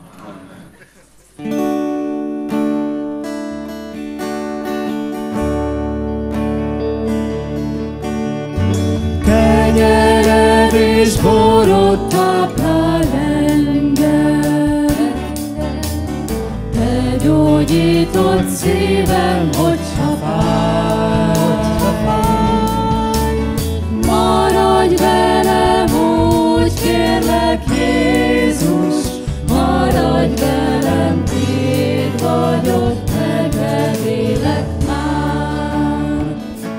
Kenyered és borod táplál engem, te gyógyítod szívem, hogyha fáj. Maradj velem, úgy kérlek, Jézus, maradj velem, téd vagyok, megvelélek már.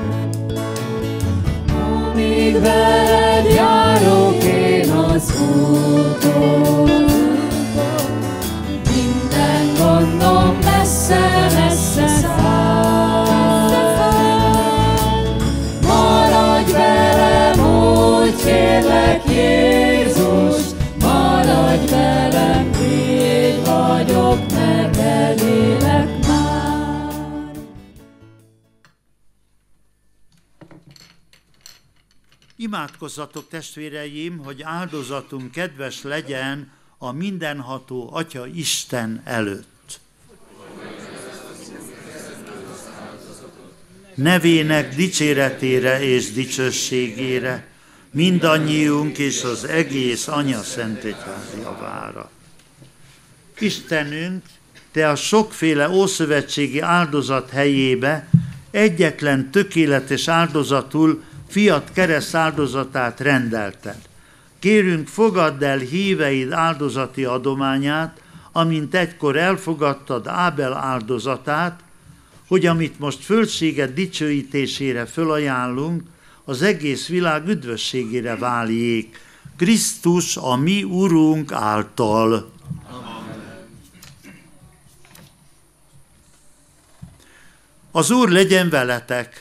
Amíg veled járok én az úton, minden gondom messze-messze száll. Maradj velem, úgy kérlek, Jézus, maradj velem, téd vagyok, megvelélek már. Imádkozzatok, testvéreim, hogy áldozatunk kedves legyen a mindenható Atya Isten előtt. Nevének dicséretére és dicsőségére, mindannyiunk és az egész Anya Szentegyház javára. Istenünk, te a sokféle ószövetségi áldozat helyébe egyetlen tökéletes áldozatul fiat kereszt áldozatát rendelted. Kérünk, fogadd el híveid áldozati adományát, amint egykor elfogadtad Ábel áldozatát, hogy amit most fölséged dicsőítésére fölajánlunk, az egész világ üdvösségére váljék. Krisztus a mi Urunk által. Amen. Az Úr legyen veletek.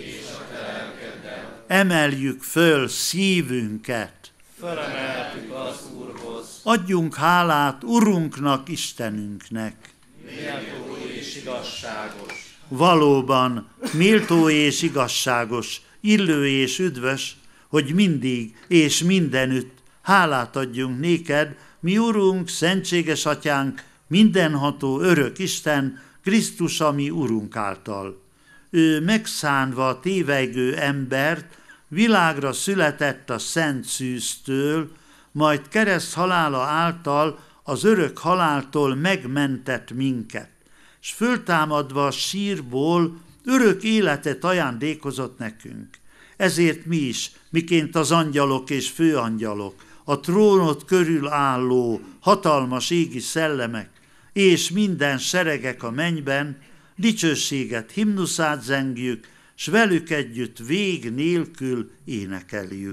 Emeljük föl szívünket. Fölemeltük az Úrhoz. Adjunk hálát Urunknak, Istenünknek. Méltó és igazságos. Valóban méltó és igazságos, illő és üdvös, hogy mindig és mindenütt hálát adjunk néked, mi Urunk, szentséges Atyánk, mindenható örök Isten, Krisztus a mi Urunk által. Ő megszánva a tévejgő embert, világra született a szent szűztől, majd kereszt halála által az örök haláltól megmentett minket, s föltámadva a sírból örök életet ajándékozott nekünk. Ezért mi is, miként az angyalok és főangyalok, a trónot körül álló hatalmas égi szellemek, és minden seregek a mennyben, dicsőséget, himnuszát zengjük, s velük együtt vég nélkül énekeljük.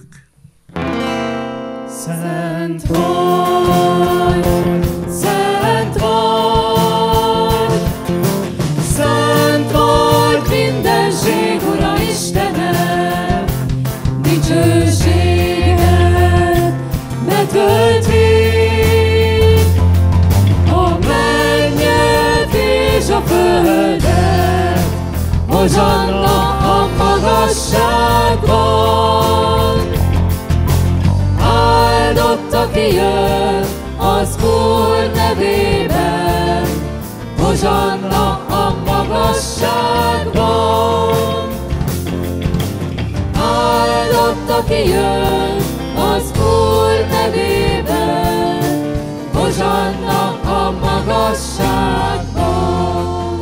Szent vagy, szent vagy, szent vagy mindenség Ura Istenem, dicsőséget a földet, hozsanna a magasságban. Áldott, aki jön az Úr nevében, hozsanna a magasságban. Áldott, aki jön az Úr nevében, hozsanna a magasságban.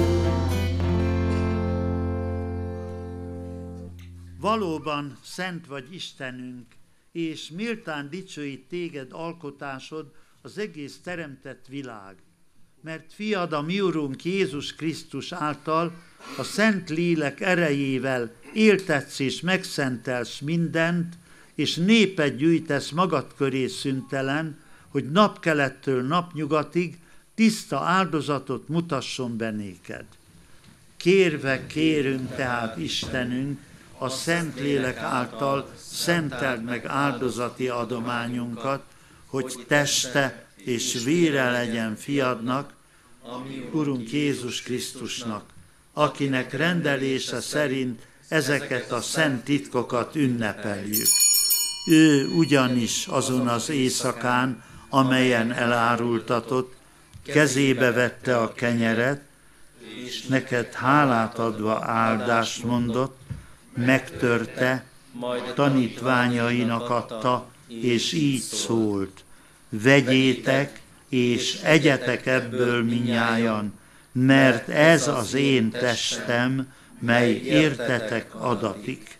Valóban szent vagy Istenünk, és méltán dicsőít téged alkotásod az egész teremtett világ. Mert fiad, a mi Urunk Jézus Krisztus által a Szent Lélek erejével éltetsz és megszentelsz mindent, és népet gyűjtesz magad köré szüntelen, hogy napkelettől napnyugatig tiszta áldozatot mutasson be néked. Kérve kérünk tehát Istenünk, a Szent Lélek által szenteld meg áldozati adományunkat, hogy teste és vére legyen fiadnak, Urunk Jézus Krisztusnak, akinek rendelése szerint ezeket a szent titkokat ünnepeljük. Ő ugyanis azon az éjszakán, amelyen elárultatott, kezébe vette a kenyeret, és neked hálát adva áldást mondott, megtörte, majd tanítványainak adta, és így szólt: vegyétek, és egyetek ebből mindnyájan, mert ez az én testem, mely értetek adatik.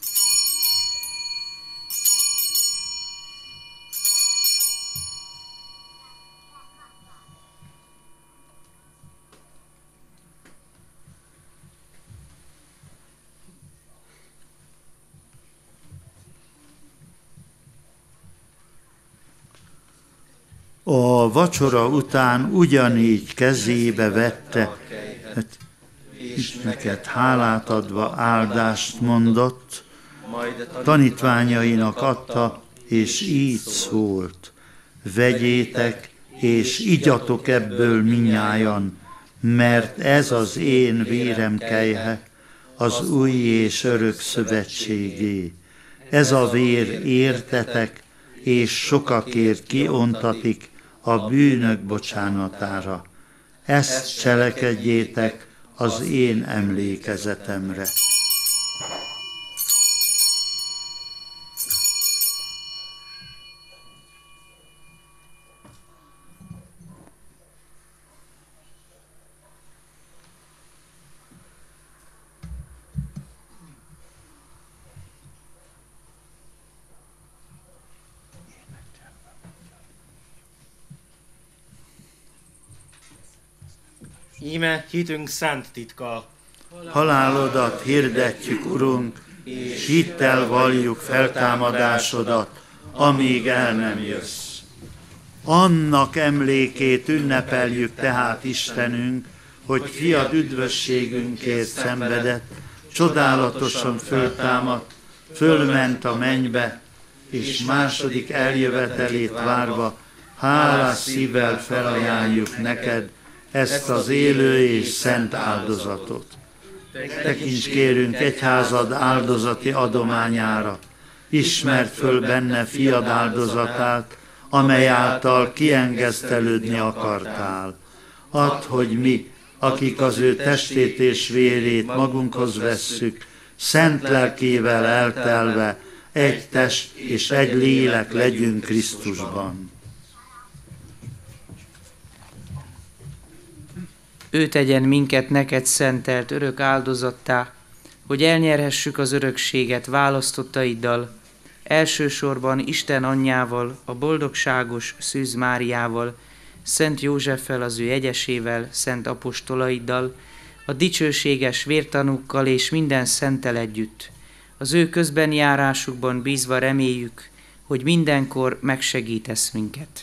A vacsora után ugyanígy kezébe vette, és neked hálát adva áldást mondott, tanítványainak adta, és így szólt: vegyétek, és igyatok ebből mindnyájan, mert ez az én vérem kelyhe, az új és örök szövetségé. Ez a vér értetek, és sokakért kiontatik a bűnök bocsánatára. Ezt cselekedjétek az én emlékezetemre. Íme hitünk szent titka. Halálodat hirdetjük, Urunk, és hittel valljuk feltámadásodat, amíg el nem jössz. Annak emlékét ünnepeljük tehát, Istenünk, hogy fiad üdvösségünkért szenvedett, csodálatosan föltámadt, fölment a mennybe, és második eljövetelét várva hálás szívvel felajánljuk neked ezt az élő és szent áldozatot. Tekints kérünk egyházad áldozati adományára, ismerd föl benne fiad áldozatát, amely által kiengesztelődni akartál. Add, hogy mi, akik az ő testét és vérét magunkhoz vesszük, szent lelkével eltelve, egy test és egy lélek legyünk Krisztusban. Ő tegyen minket neked szentelt örök áldozattá, hogy elnyerhessük az örökséget választottaiddal, elsősorban Isten anyjával, a boldogságos Szűz Máriával, Szent Józseffel, az ő egyesével, szent apostolaiddal, a dicsőséges vértanúkkal és minden szenttel együtt. Az ő közbenjárásukban bízva reméljük, hogy mindenkor megsegítesz minket.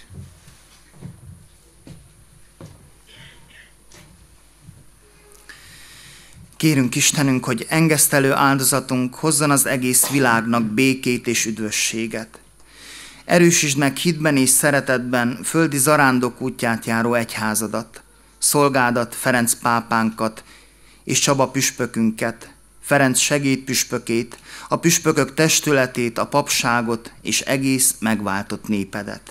Kérünk Istenünk, hogy engesztelő áldozatunk hozzon az egész világnak békét és üdvösséget. Erősítsd meg hitben és szeretetben földi zarándok útját járó egyházadat. szolgádat, Ferenc pápánkat és Csaba püspökünket, Ferenc segédpüspökét, a püspökök testületét, a papságot és egész megváltott népedet.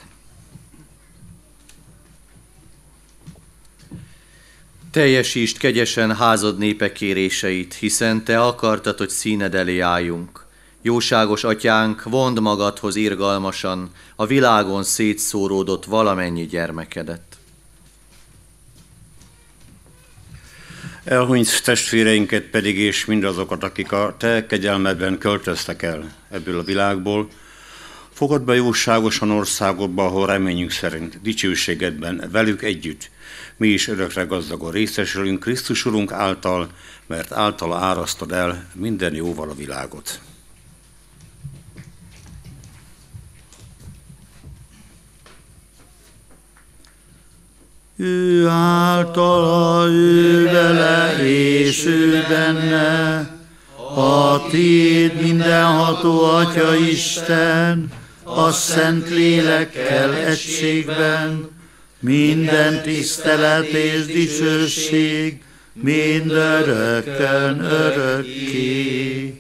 Teljesítsd kegyesen házad népe kéréseit, hiszen te akartad, hogy színed elé álljunk. Jóságos atyánk, vond magadhoz irgalmasan a világon szétszóródott valamennyi gyermekedet. Elhunyt testvéreinket pedig, és mindazokat, akik a te kegyelmedben költöztek el ebből a világból, fogad be jóságosan országodba, ahol reményünk szerint dicsőségedben velük együtt mi is örökre gazdagon részesülünk Krisztus Urunk által, mert általa árasztod el minden jóval a világot. Ő általa, ő vele, és ő benne, a tiéd mindenható Atya Isten, a Szent Lélekkel egységben, minden tisztelet és dicsőség, mindörökkön örökké.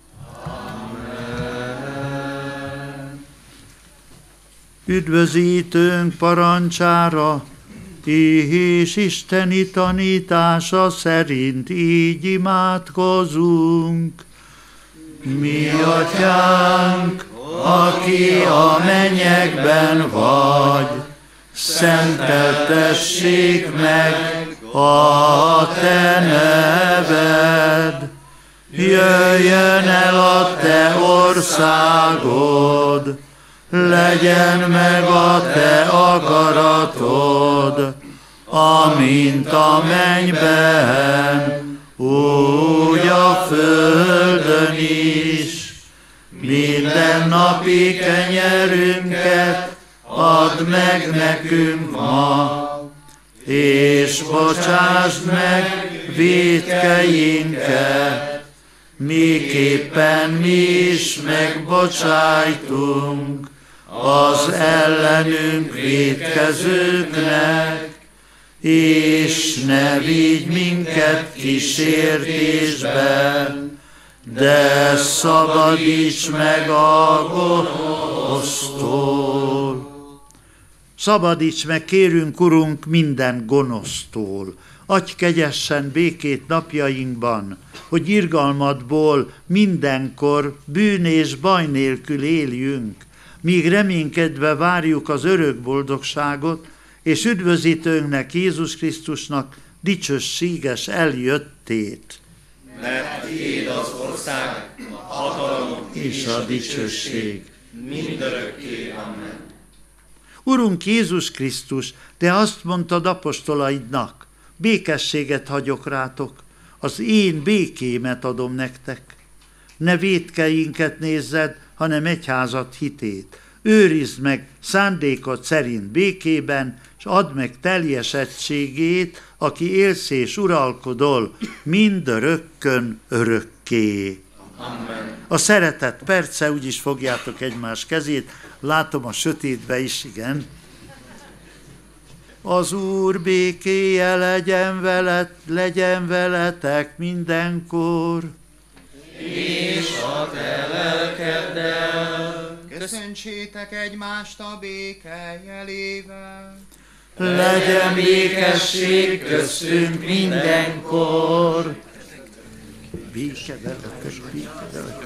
Üdvözítőnk parancsára, és isteni tanítása szerint így imádkozunk. Mi atyánk, aki a mennyekben vagy, szenteltessék meg a te neved. Jöjjön el a te országod, legyen meg a te akaratod, amint a mennyben, úgy a földön is. Mindennapi kenyerünket add meg nekünk ma, és bocsásd meg vétkeinket, miképpen mi is megbocsájtunk az ellenünk vétkezőknek, és ne vigy minket kísértésbe, de szabadíts meg a gonosztól. Szabadíts meg, kérünk, Urunk, minden gonosztól. Adj kegyesen békét napjainkban, hogy irgalmadból mindenkor bűn és baj nélkül éljünk, míg reménykedve várjuk az örök boldogságot, és üdvözítőnknek, Jézus Krisztusnak dicsőséges eljöttét. Mert tiéd az ország, a hatalom és a dicsőség mindörökké. Amen. Urunk Jézus Krisztus, te azt mondtad apostolaidnak, békességet hagyok rátok, az én békémet adom nektek. Ne vétkeinket nézzed, hanem egyházad hitét. Őrizd meg szándékod szerint békében, és add meg teljes egységét, aki élsz és uralkodol mindörökkön örökké. Amen. A szeretet perce, úgyis fogjátok egymás kezét, látom a sötétbe is, igen. Az Úr békéje legyen veletek mindenkor. És a te lelkeddel. Köszöntsétek egymást a béke jelével. Legyen békesség köztünk mindenkor. Béke veletek, béke veletek.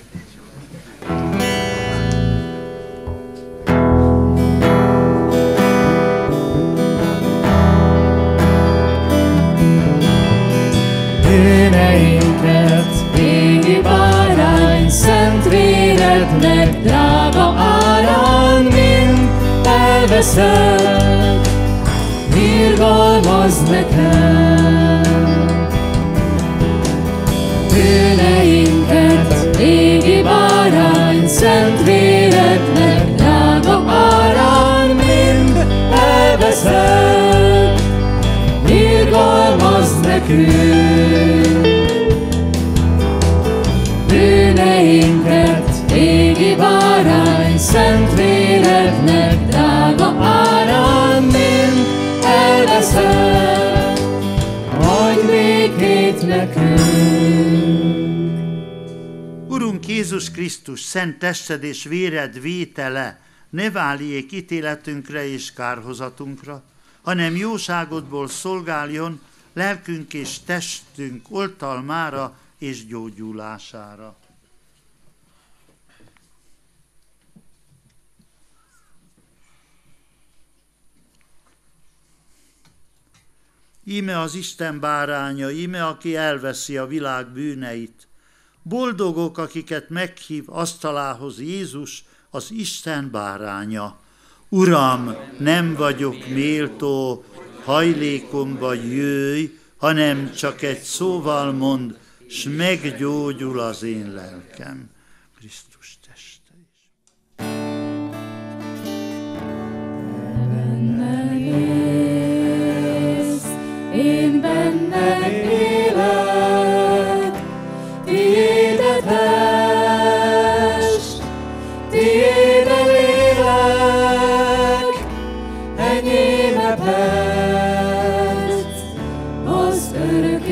Bűneinket, égi bárány, szent vérednek drága árán mind elveszed, irgalmazd nekem. Bűneinket, égi bárány, szent vérednek drága árán mind elveszed, irgalmazd nekünk. Bűneinket, égi bárány, szent vérednek drága árán mind elveszed, Urunk Jézus Krisztus, szent tested és véred vétele ne váljék ítéletünkre és kárhozatunkra, hanem jóságodból szolgáljon lelkünk és testünk oltalmára és gyógyulására. Íme az Isten báránya, íme aki elveszi a világ bűneit. Boldogok, akiket meghív asztalához Jézus, az Isten báránya. Uram, nem vagyok méltó, hajlékomba jöjj, hanem csak egy szóval mondd, s meggyógyul az én lelkem. Krisztus teste is. Benned élsz, én benned élek, tiéd a test, tiéd a lélek, enyém a perc, az örök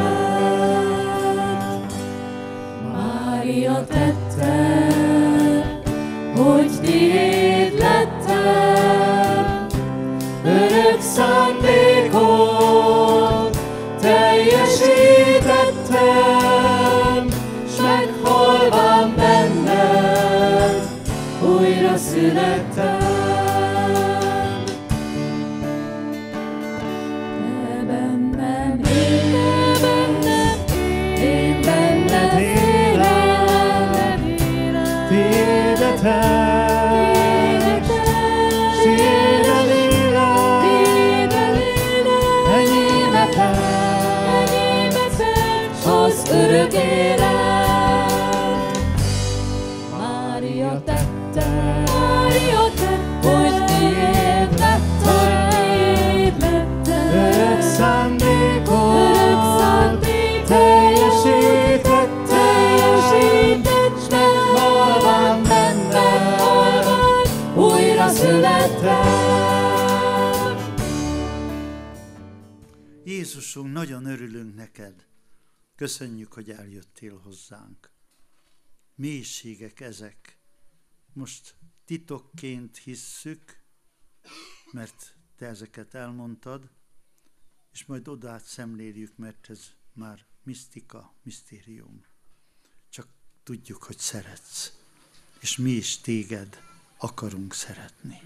élet. Mária tette, hogy tiéd lettem, örök szándékot teljesítettem, s meghalván benned újra születtem. Te bennem élek, én benned élek, tiéd a test, tiéd a lélek, enyém a perc, az örök élet. Mária tette, hogy tiéd lettem, örök szándékot teljesítettem, s meghalván benned újra születtem. Jézusunk, nagyon örülünk neked. Köszönjük, hogy eljöttél hozzánk. Mélységek ezek. Most titokként hisszük, mert te ezeket elmondtad, és majd odát szemléljük, mert ez már misztika, misztérium. Csak tudjuk, hogy szeretsz, és mi is téged akarunk szeretni.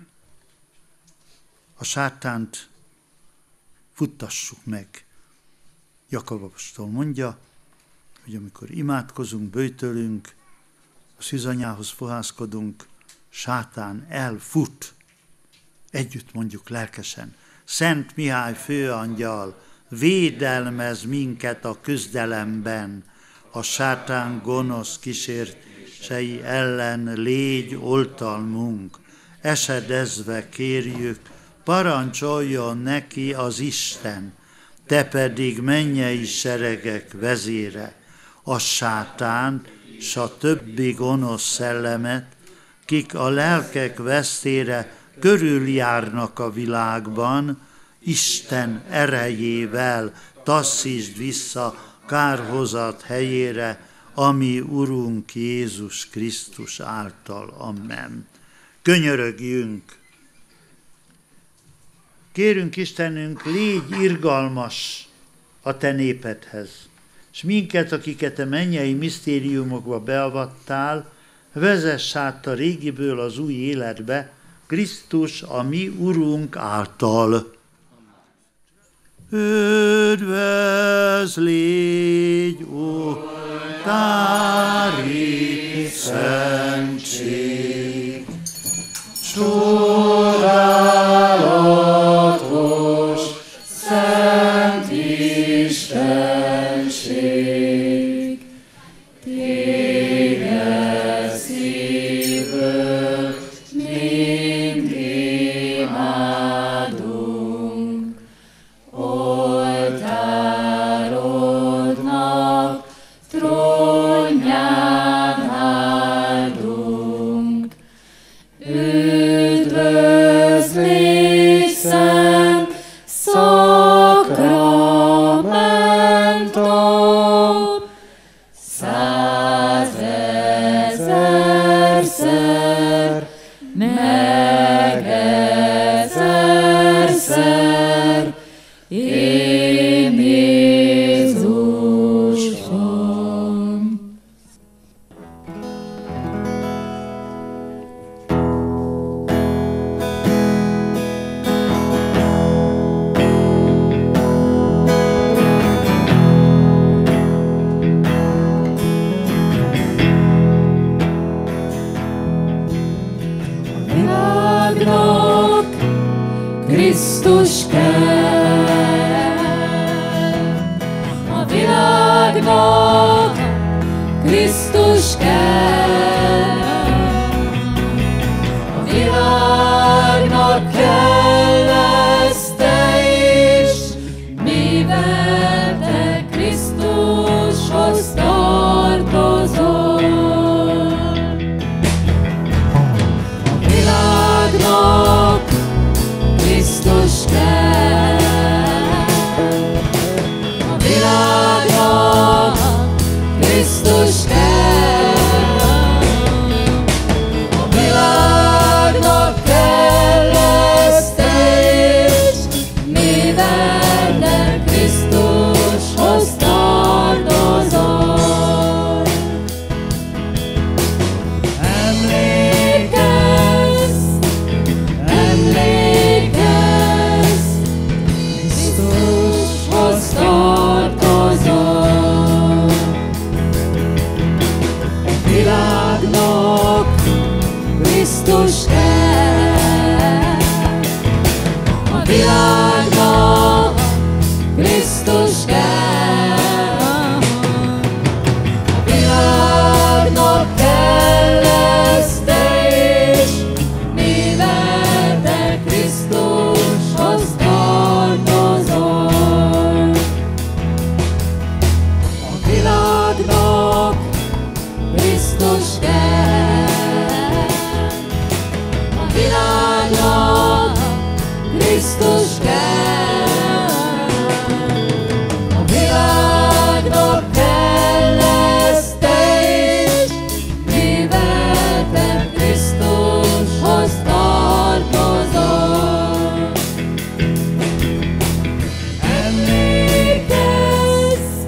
A sátánt futtassuk meg. Jakab apostol mondja, hogy amikor imádkozunk, böjtölünk, a szűzanyához fohászkodunk, sátán elfut. Együtt mondjuk lelkesen. Szent Mihály főangyal, védelmez minket a küzdelemben, a sátán gonosz kísértései ellen légy oltalmunk. Esedezve kérjük, parancsoljon neki az Isten, te pedig mennyei seregek vezére, a sátánt s a többi gonosz szellemet, kik a lelkek vesztére körüljárnak a világban, Isten erejével tasszítsd vissza kárhozat helyére, ami Urunk Jézus Krisztus által. Amen. Könyörögjünk! Kérünk Istenünk, légy irgalmas a te népedhez, és minket, akiket a mennyei misztériumokba beavattál, vezess át a régiből az új életbe, Krisztus, a mi Urunk által. Üdvözl légy, ó, tári szentség, csodálatos, szent Istenség, téged szívből mind imádunk, oltárodnak trónján áldunk. Üdvözl Krisztus kell. A világnak Krisztus kell. A világnak kell lesz te is, mivel te Krisztushoz tartozol. A világnak Krisztus kell. A világnak Krisztus kell. A világnak kell lesz te is, mivel te Krisztushoz tartozol. Emlékezz, emlékezz, Krisztushoz tartozol. A világnak Krisztus kell. A világnak Krisztus kell. A világnak kell lesz te is, mivel te Krisztushoz tartozol. A világnak Krisztus kell. A világnak Krisztus kell. A világnak kell lesz te is, mivel te Krisztushoz tartozol. Emlékezz,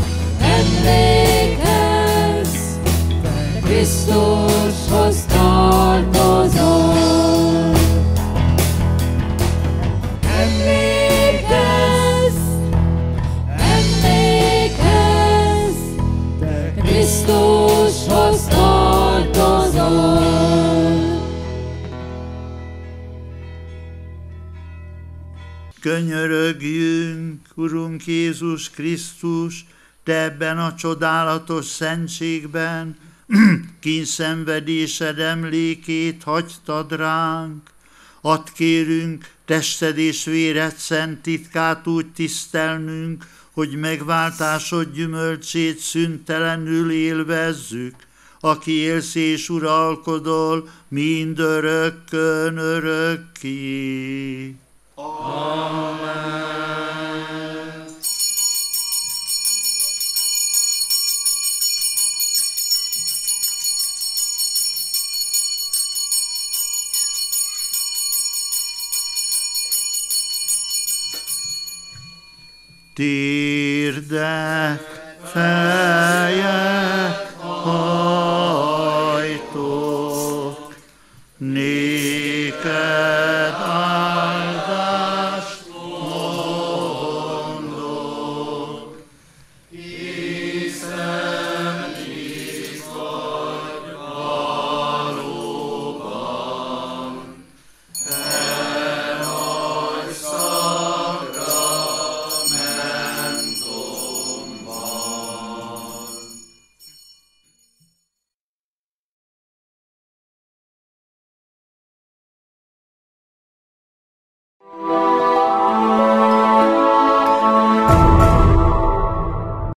emlékezz, te Krisztushoz tartozol. Emlékezz, emlékezz, te Krisztushoz tartozol. Könyörögjünk, Urunk Jézus Krisztus, te ebben a csodálatos szentségben kínszenvedésed emlékét hagytad ránk. Add kérünk, tested és véred szent titkát úgy tisztelnünk, hogy megváltásod gyümölcsét szüntelenül élvezzük, aki élsz és uralkodol mindörökkön örökké. Amen. Térdek, fejek,